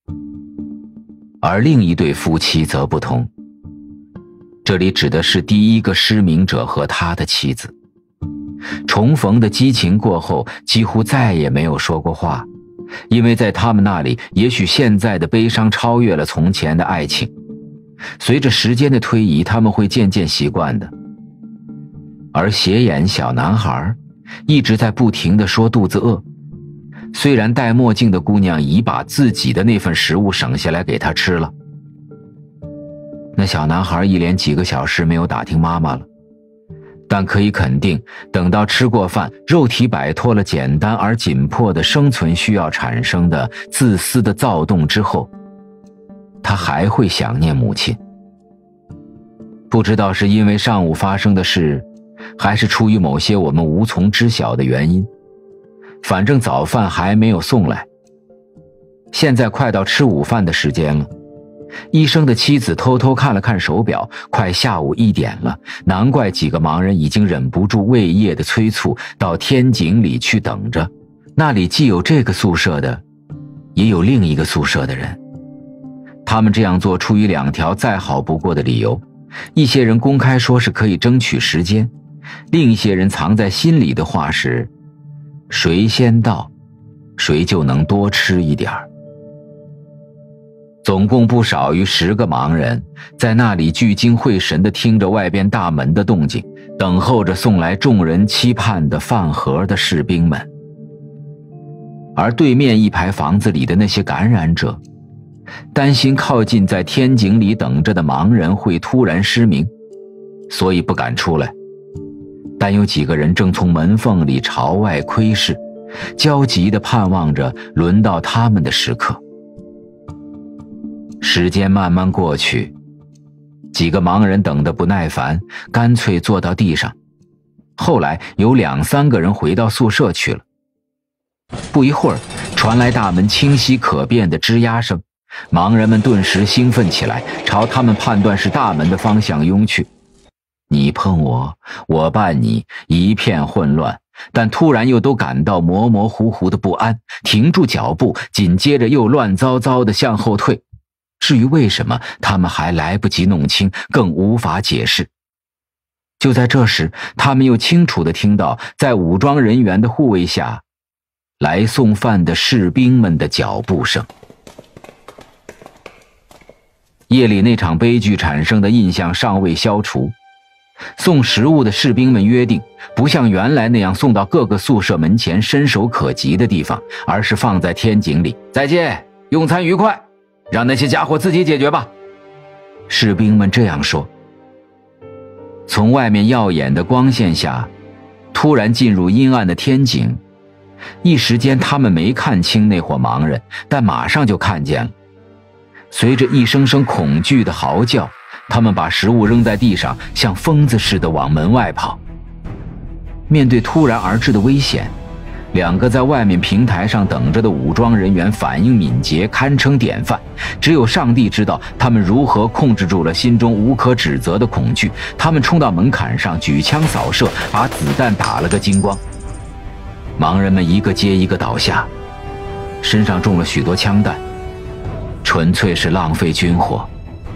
[SPEAKER 1] 而另一对夫妻则不同，这里指的是第一个失明者和他的妻子。重逢的激情过后，几乎再也没有说过话，因为在他们那里，也许现在的悲伤超越了从前的爱情。随着时间的推移，他们会渐渐习惯的。而斜眼小男孩一直在不停地说肚子饿，虽然戴墨镜的姑娘已把自己的那份食物省下来给他吃了。那小男孩一连几个小时没有打听妈妈了，但可以肯定，等到吃过饭，肉体摆脱了简单而紧迫的生存需要产生的自私的躁动之后，他还会想念母亲。不知道是因为上午发生的事，还是出于某些我们无从知晓的原因，反正早饭还没有送来。现在快到吃午饭的时间了，医生的妻子偷偷看了看手表，快下午1点了，难怪几个盲人已经忍不住胃夜的催促，到天井里去等着。那里既有这个宿舍的，也有另一个宿舍的人。他们这样做出于2条再好不过的理由，一些人公开说是可以争取时间，另一些人藏在心里的话是，谁先到，谁就能多吃一点儿。总共不少于10个盲人在那里聚精会神地听着外边大门的动静，等候着送来众人期盼的饭盒的士兵们。而对面一排房子里的那些感染者，担心靠近在天井里等着的盲人会突然失明，所以不敢出来。但有几个人正从门缝里朝外窥视，焦急地盼望着轮到他们的时刻。时间慢慢过去，几个盲人等得不耐烦，干脆坐到地上。后来有2、3个人回到宿舍去了。不一会儿，传来大门清晰可辨的吱呀声，盲人们顿时兴奋起来，朝他们判断是大门的方向拥去。你碰我，我绊你，一片混乱，但突然又都感到模模糊糊的不安，停住脚步，紧接着又乱糟糟地向后退。至于为什么，他们还来不及弄清，更无法解释。就在这时，他们又清楚地听到，在武装人员的护卫下，来送饭的士兵们的脚步声。夜里那场悲剧产生的印象尚未消除。送食物的士兵们约定，不像原来那样送到各个宿舍门前伸手可及的地方，而是放在天井里。再见，用餐愉快，让那些家伙自己解决吧。士兵们这样说。从外面耀眼的光线下，突然进入阴暗的天井，一时间他们没看清那伙盲人，但马上就看见了。随着一声声恐惧的嚎叫，他们把食物扔在地上，像疯子似的往门外跑。面对突然而至的危险，2个在外面平台上等着的武装人员反应敏捷，堪称典范。只有上帝知道他们如何控制住了心中无可指责的恐惧。他们冲到门槛上，举枪扫射，把子弹打了个精光。盲人们一个接一个倒下，身上中了许多枪弹，纯粹是浪费军火。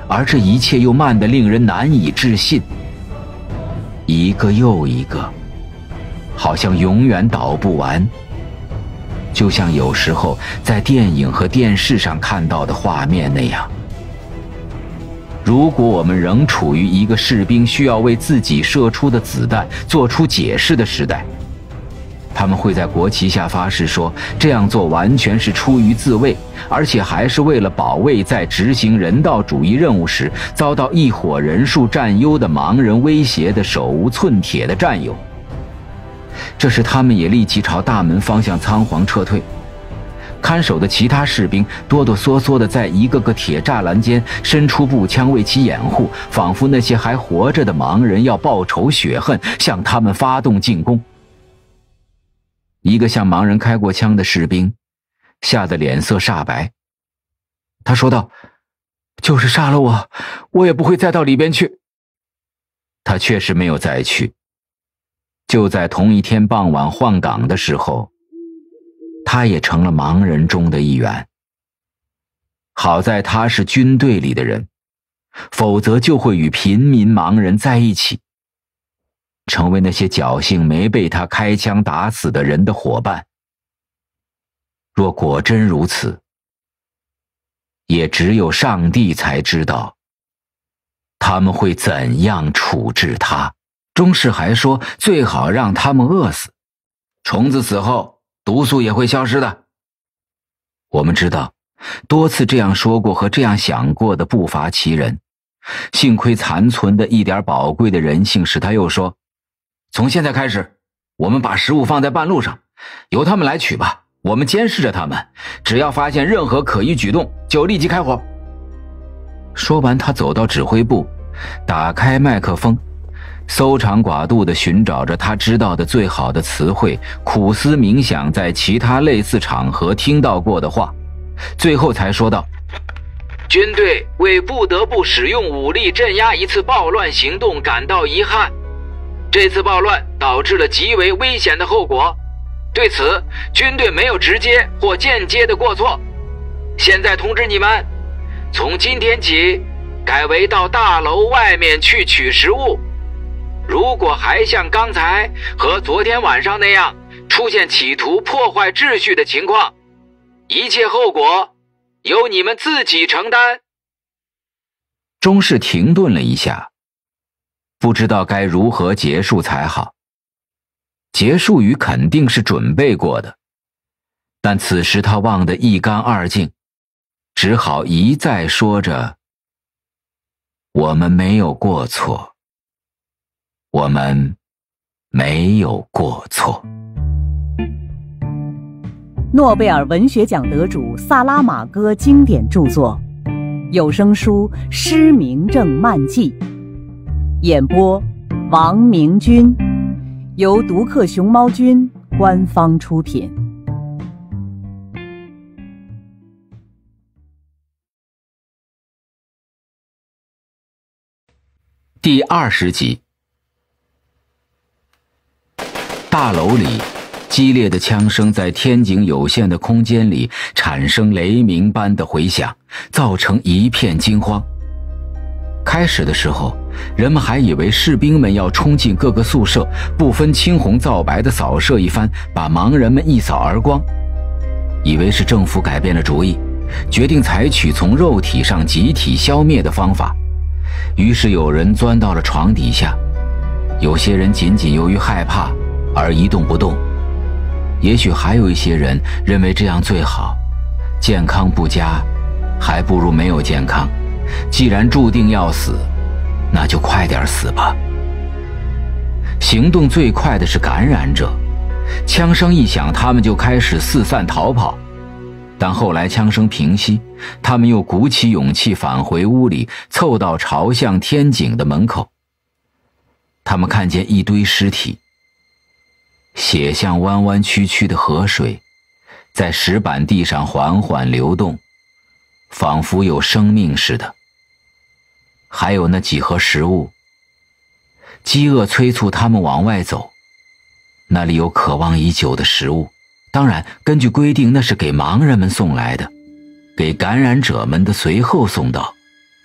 [SPEAKER 1] 而这一切又慢得令人难以置信。一个又一个，好像永远倒不完，就像有时候在电影和电视上看到的画面那样。如果我们仍处于一个士兵需要为自己射出的子弹做出解释的时代，他们会在国旗下发誓说，这样做完全是出于自卫，而且还是为了保卫在执行人道主义任务时遭到一伙人数占优的盲人威胁的手无寸铁的战友。这时他们也立即朝大门方向仓皇撤退。看守的其他士兵哆哆嗦嗦地在一个个铁栅栏间伸出步枪为其掩护，仿佛那些还活着的盲人要报仇雪恨，向他们发动进攻。一个向盲人开过枪的士兵吓得脸色煞白，他说道：“就是杀了我，我也不会再到里边去。”他确实没有再去。就在同一天傍晚换岗的时候，他也成了盲人中的一员。好在他是军队里的人，否则就会与平民盲人在一起，成为那些侥幸没被他开枪打死的人的伙伴。若果真如此，也只有上帝才知道他们会怎样处置他。中士还说，最好让他们饿死，虫子死后毒素也会消失的。我们知道，多次这样说过和这样想过的不乏其人，幸亏残存的一点宝贵的人性使他又说，从现在开始，我们把食物放在半路上，由他们来取吧，我们监视着他们，只要发现任何可疑举动就立即开火。说完，他走到指挥部，打开麦克风，搜肠刮肚地寻找着他知道的最好的词汇，苦思冥想在其他类似场合听到过的话，最后才说道：军队为不得不使用武力镇压一次暴乱行动感到遗憾，这次暴乱导致了极为危险的后果，对此军队没有直接或间接的过错。现在通知你们，从今天起改为到大楼外面去取食物，如果还像刚才和昨天晚上那样出现企图破坏秩序的情况，一切后果由你们自己承担。中士停顿了一下，不知道该如何结束才好。结束语肯定是准备过的，但此时他忘得一干二净，只好一再说着：我们没有过错，我们没有过错。
[SPEAKER 2] 诺贝尔文学奖得主萨拉玛戈经典著作，有声书《失明症漫记》，演播王明君，由独克熊猫君官方出品。
[SPEAKER 1] 第20集。大楼里激烈的枪声在天井有限的空间里产生雷鸣般的回响，造成一片惊慌。开始的时候，人们还以为士兵们要冲进各个宿舍，不分青红皂白地扫射一番，把盲人们一扫而光，以为是政府改变了主意，决定采取从肉体上集体消灭的方法。于是有人钻到了床底下，有些人仅仅由于害怕而一动不动，也许还有一些人认为这样最好，健康不佳还不如没有健康，既然注定要死，那就快点死吧。行动最快的是感染者，枪声一响，他们就开始四散逃跑，但后来枪声平息，他们又鼓起勇气返回屋里，凑到朝向天井的门口。他们看见一堆尸体，血像弯弯曲曲的河水，在石板地上缓缓流动，仿佛有生命似的。还有那几盒食物，饥饿催促他们往外走，那里有渴望已久的食物，当然根据规定那是给盲人们送来的，给感染者们的随后送到。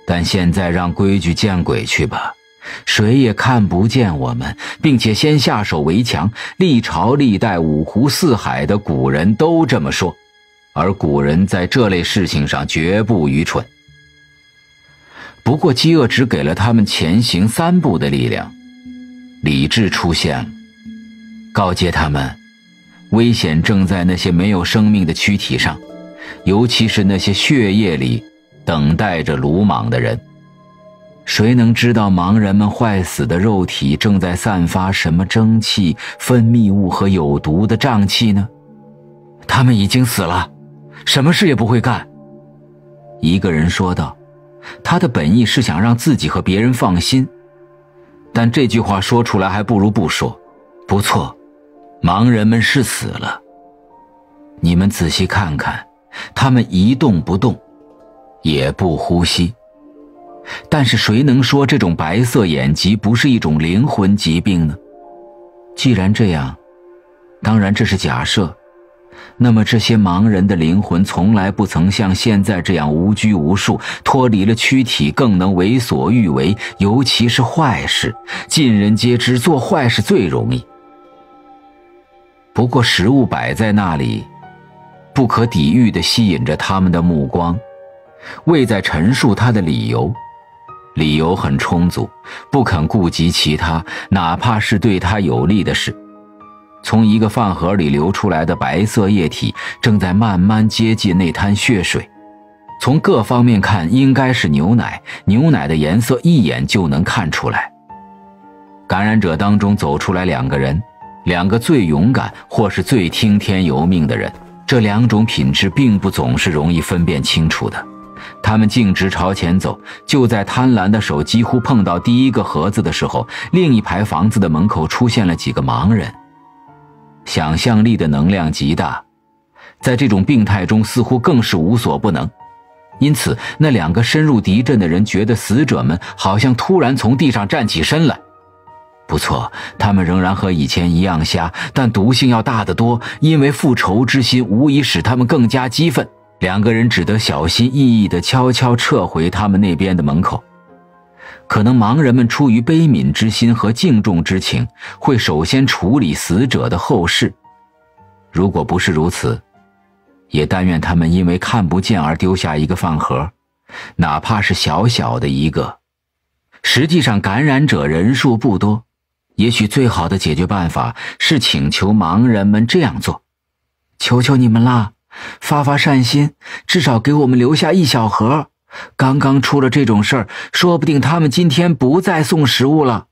[SPEAKER 1] 但现在让规矩见鬼去吧，谁也看不见我们，并且先下手为强。历朝历代五湖四海的古人都这么说，而古人在这类事情上绝不愚蠢。不过饥饿只给了他们前行3步的力量。理智出现了，告诫他们，危险正在那些没有生命的躯体上，尤其是那些血液里等待着鲁莽的人。谁能知道盲人们坏死的肉体正在散发什么蒸汽、分泌物和有毒的瘴气呢？他们已经死了，什么事也不会干。一个人说道，他的本意是想让自己和别人放心，但这句话说出来还不如不说。不错，盲人们是死了。你们仔细看看，他们一动不动，也不呼吸。但是谁能说这种白色眼疾不是一种灵魂疾病呢？既然这样，当然这是假设，那么这些盲人的灵魂从来不曾像现在这样无拘无束，脱离了躯体更能为所欲为，尤其是坏事，尽人皆知，做坏事最容易。不过食物摆在那里，不可抵御地吸引着他们的目光。未在陈述他的理由，理由很充足，不肯顾及其他，哪怕是对他有利的事。从一个饭盒里流出来的白色液体正在慢慢接近那滩血水，从各方面看应该是牛奶，牛奶的颜色一眼就能看出来。感染者当中走出来2个人，2个最勇敢或是最听天由命的人，这2种品质并不总是容易分辨清楚的。他们径直朝前走，就在贪婪的手几乎碰到第一个盒子的时候，另一排房子的门口出现了几个盲人。想象力的能量极大，在这种病态中似乎更是无所不能。因此那2个深入敌阵的人觉得死者们好像突然从地上站起身来。不错，他们仍然和以前一样瞎，但毒性要大得多，因为复仇之心无疑使他们更加激愤。2个人只得小心翼翼地悄悄撤回他们那边的门口。可能盲人们出于悲悯之心和敬重之情，会首先处理死者的后事。如果不是如此，也但愿他们因为看不见而丢下一个饭盒，哪怕是小小的一个。实际上感染者人数不多，也许最好的解决办法是请求盲人们这样做：求求你们啦，发发善心，至少给我们留下1小盒。刚刚出了这种事儿，说不定他们今天不再送食物了。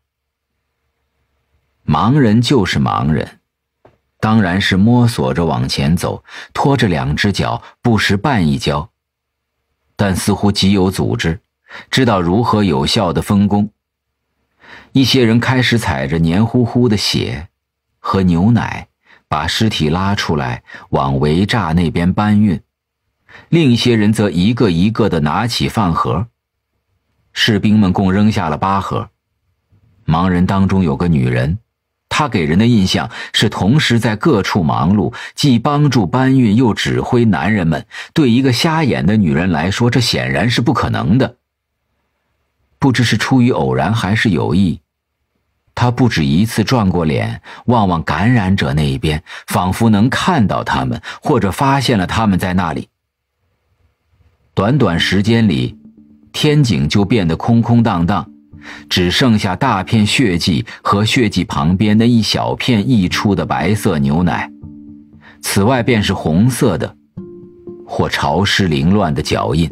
[SPEAKER 1] 盲人就是盲人，当然是摸索着往前走，拖着2只脚，不时绊一跤，但似乎极有组织，知道如何有效地分工。一些人开始踩着黏糊糊的血和牛奶，把尸体拉出来往围栅那边搬运。另一些人则一个一个地拿起饭盒，士兵们共扔下了8盒。盲人当中有个女人，她给人的印象是同时在各处忙碌，既帮助搬运又指挥男人们。对一个瞎眼的女人来说，这显然是不可能的。不知是出于偶然还是有意，她不止一次转过脸望望感染者那一边，仿佛能看到他们，或者发现了他们在那里。短短时间里，天井就变得空空荡荡，只剩下大片血迹和血迹旁边的一小片溢出的白色牛奶，此外便是红色的或潮湿凌乱的脚印。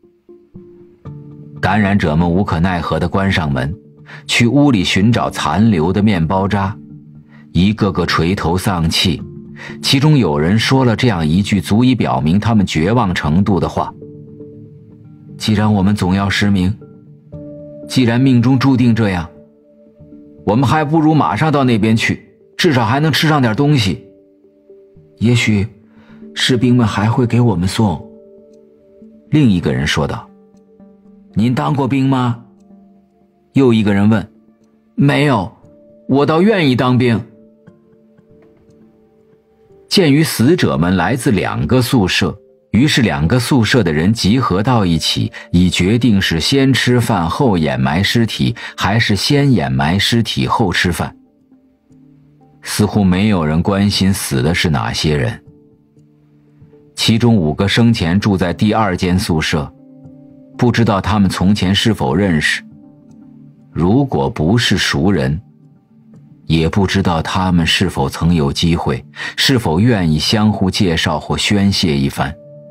[SPEAKER 1] 感染者们无可奈何地关上门，去屋里寻找残留的面包渣，一个个垂头丧气。其中有人说了这样一句足以表明他们绝望程度的话：既然我们总要失明，既然命中注定这样，我们还不如马上到那边去，至少还能吃上点东西。也许士兵们还会给我们送。另一个人说道：您当过兵吗？又一个人问：没有，我倒愿意当兵。鉴于死者们来自2个宿舍， 于是2个宿舍的人集合到一起，以决定是先吃饭后掩埋尸体，还是先掩埋尸体后吃饭。似乎没有人关心死的是哪些人。其中5个生前住在第2间宿舍，不知道他们从前是否认识。如果不是熟人，也不知道他们是否曾有机会，是否愿意相互介绍或宣泄一番。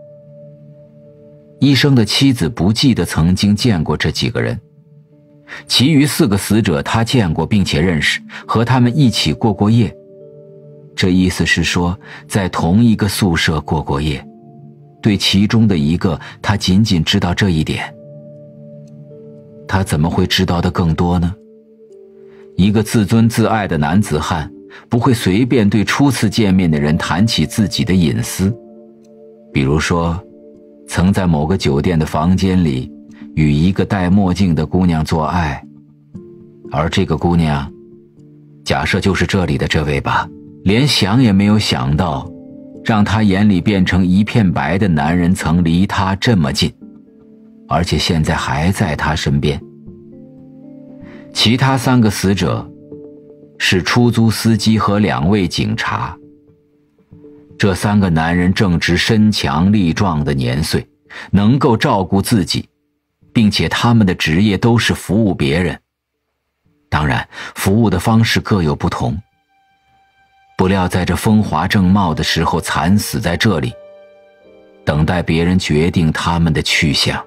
[SPEAKER 1] 医生的妻子不记得曾经见过这几个人，其余4个死者他见过并且认识，和他们一起过过夜。这意思是说，在同一个宿舍过过夜。对其中的一个，他仅仅知道这一点。他怎么会知道的更多呢？一个自尊自爱的男子汉，不会随便对初次见面的人谈起自己的隐私。比如说，曾在某个酒店的房间里与一个戴墨镜的姑娘做爱，而这个姑娘，假设就是这里的这位吧，连想也没有想到，让他眼里变成一片白的男人曾离他这么近，而且现在还在他身边。其他3个死者是出租司机和2位警察。这3个男人正值身强力壮的年岁，能够照顾自己，并且他们的职业都是服务别人。当然，服务的方式各有不同。不料在这风华正茂的时候惨死在这里，等待别人决定他们的去向。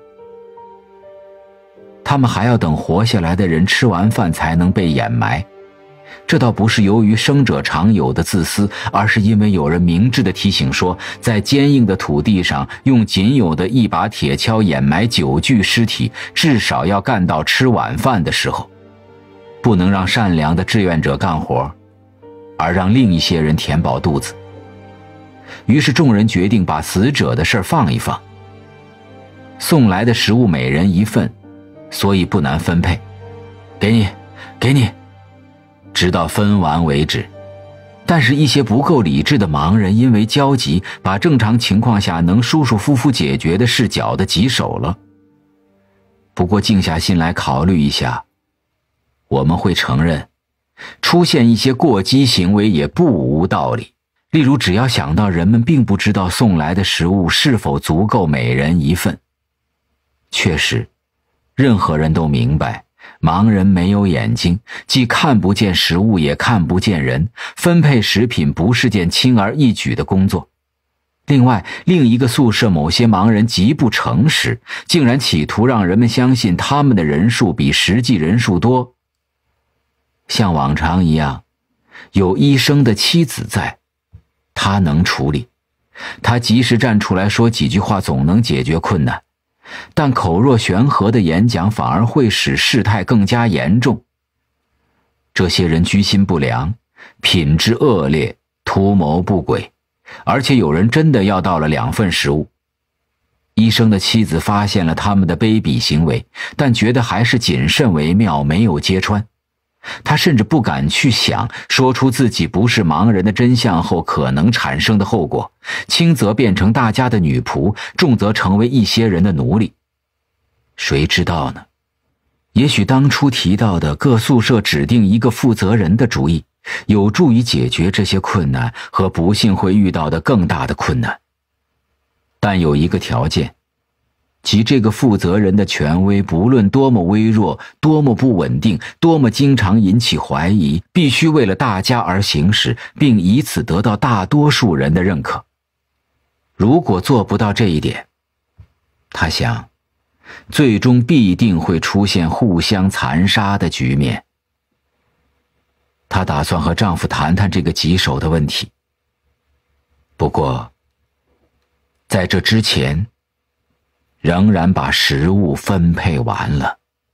[SPEAKER 1] 他们还要等活下来的人吃完饭才能被掩埋，这倒不是由于生者常有的自私，而是因为有人明智地提醒说，在坚硬的土地上用仅有的一把铁锹掩埋9具尸体，至少要干到吃晚饭的时候，不能让善良的志愿者干活，而让另一些人填饱肚子。于是众人决定把死者的事放一放。送来的食物每人1份，所以不难分配，给你，直到分完为止。但是一些不够理智的盲人因为焦急，把正常情况下能舒舒服服解决的事搅得棘手了。不过静下心来考虑一下，我们会承认，出现一些过激行为也不无道理。例如，只要想到人们并不知道送来的食物是否足够每人1份。确实，任何人都明白，盲人没有眼睛，既看不见食物也看不见人，分配食品不是件轻而易举的工作。另外，另一个宿舍某些盲人极不诚实，竟然企图让人们相信他们的人数比实际人数多。像往常一样，有医生的妻子在，他能处理，他及时站出来说几句话总能解决困难，但口若悬河的演讲反而会使事态更加严重。这些人居心不良，品质恶劣，图谋不轨，而且有人真的要到了2份食物。医生的妻子发现了他们的卑鄙行为，但觉得还是谨慎为妙，没有揭穿。他甚至不敢去想说出自己不是盲人的真相后可能产生的后果，轻则变成大家的女仆，重则成为一些人的奴隶。谁知道呢？也许当初提到的各宿舍指定一个负责人的主意，有助于解决这些困难和不幸会遇到的更大的困难。但有一个条件，即这个负责人的权威不论多么微弱，多么不稳定，多么经常引起怀疑，必须为了大家而行使，并以此得到大多数人的认可。如果做不到这一点，他想，最终必定会出现互相残杀的局面。她打算和丈夫谈谈这个棘手的问题。不过，在这之前，仍然把食物分配完了。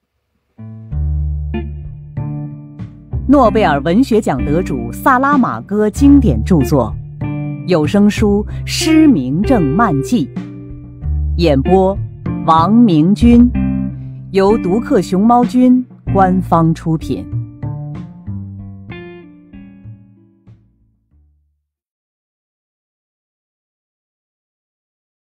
[SPEAKER 2] 诺贝尔文学奖得主萨拉玛戈经典著作，有声书《失明症漫记》，演播王明君，由独克熊猫君官方出品。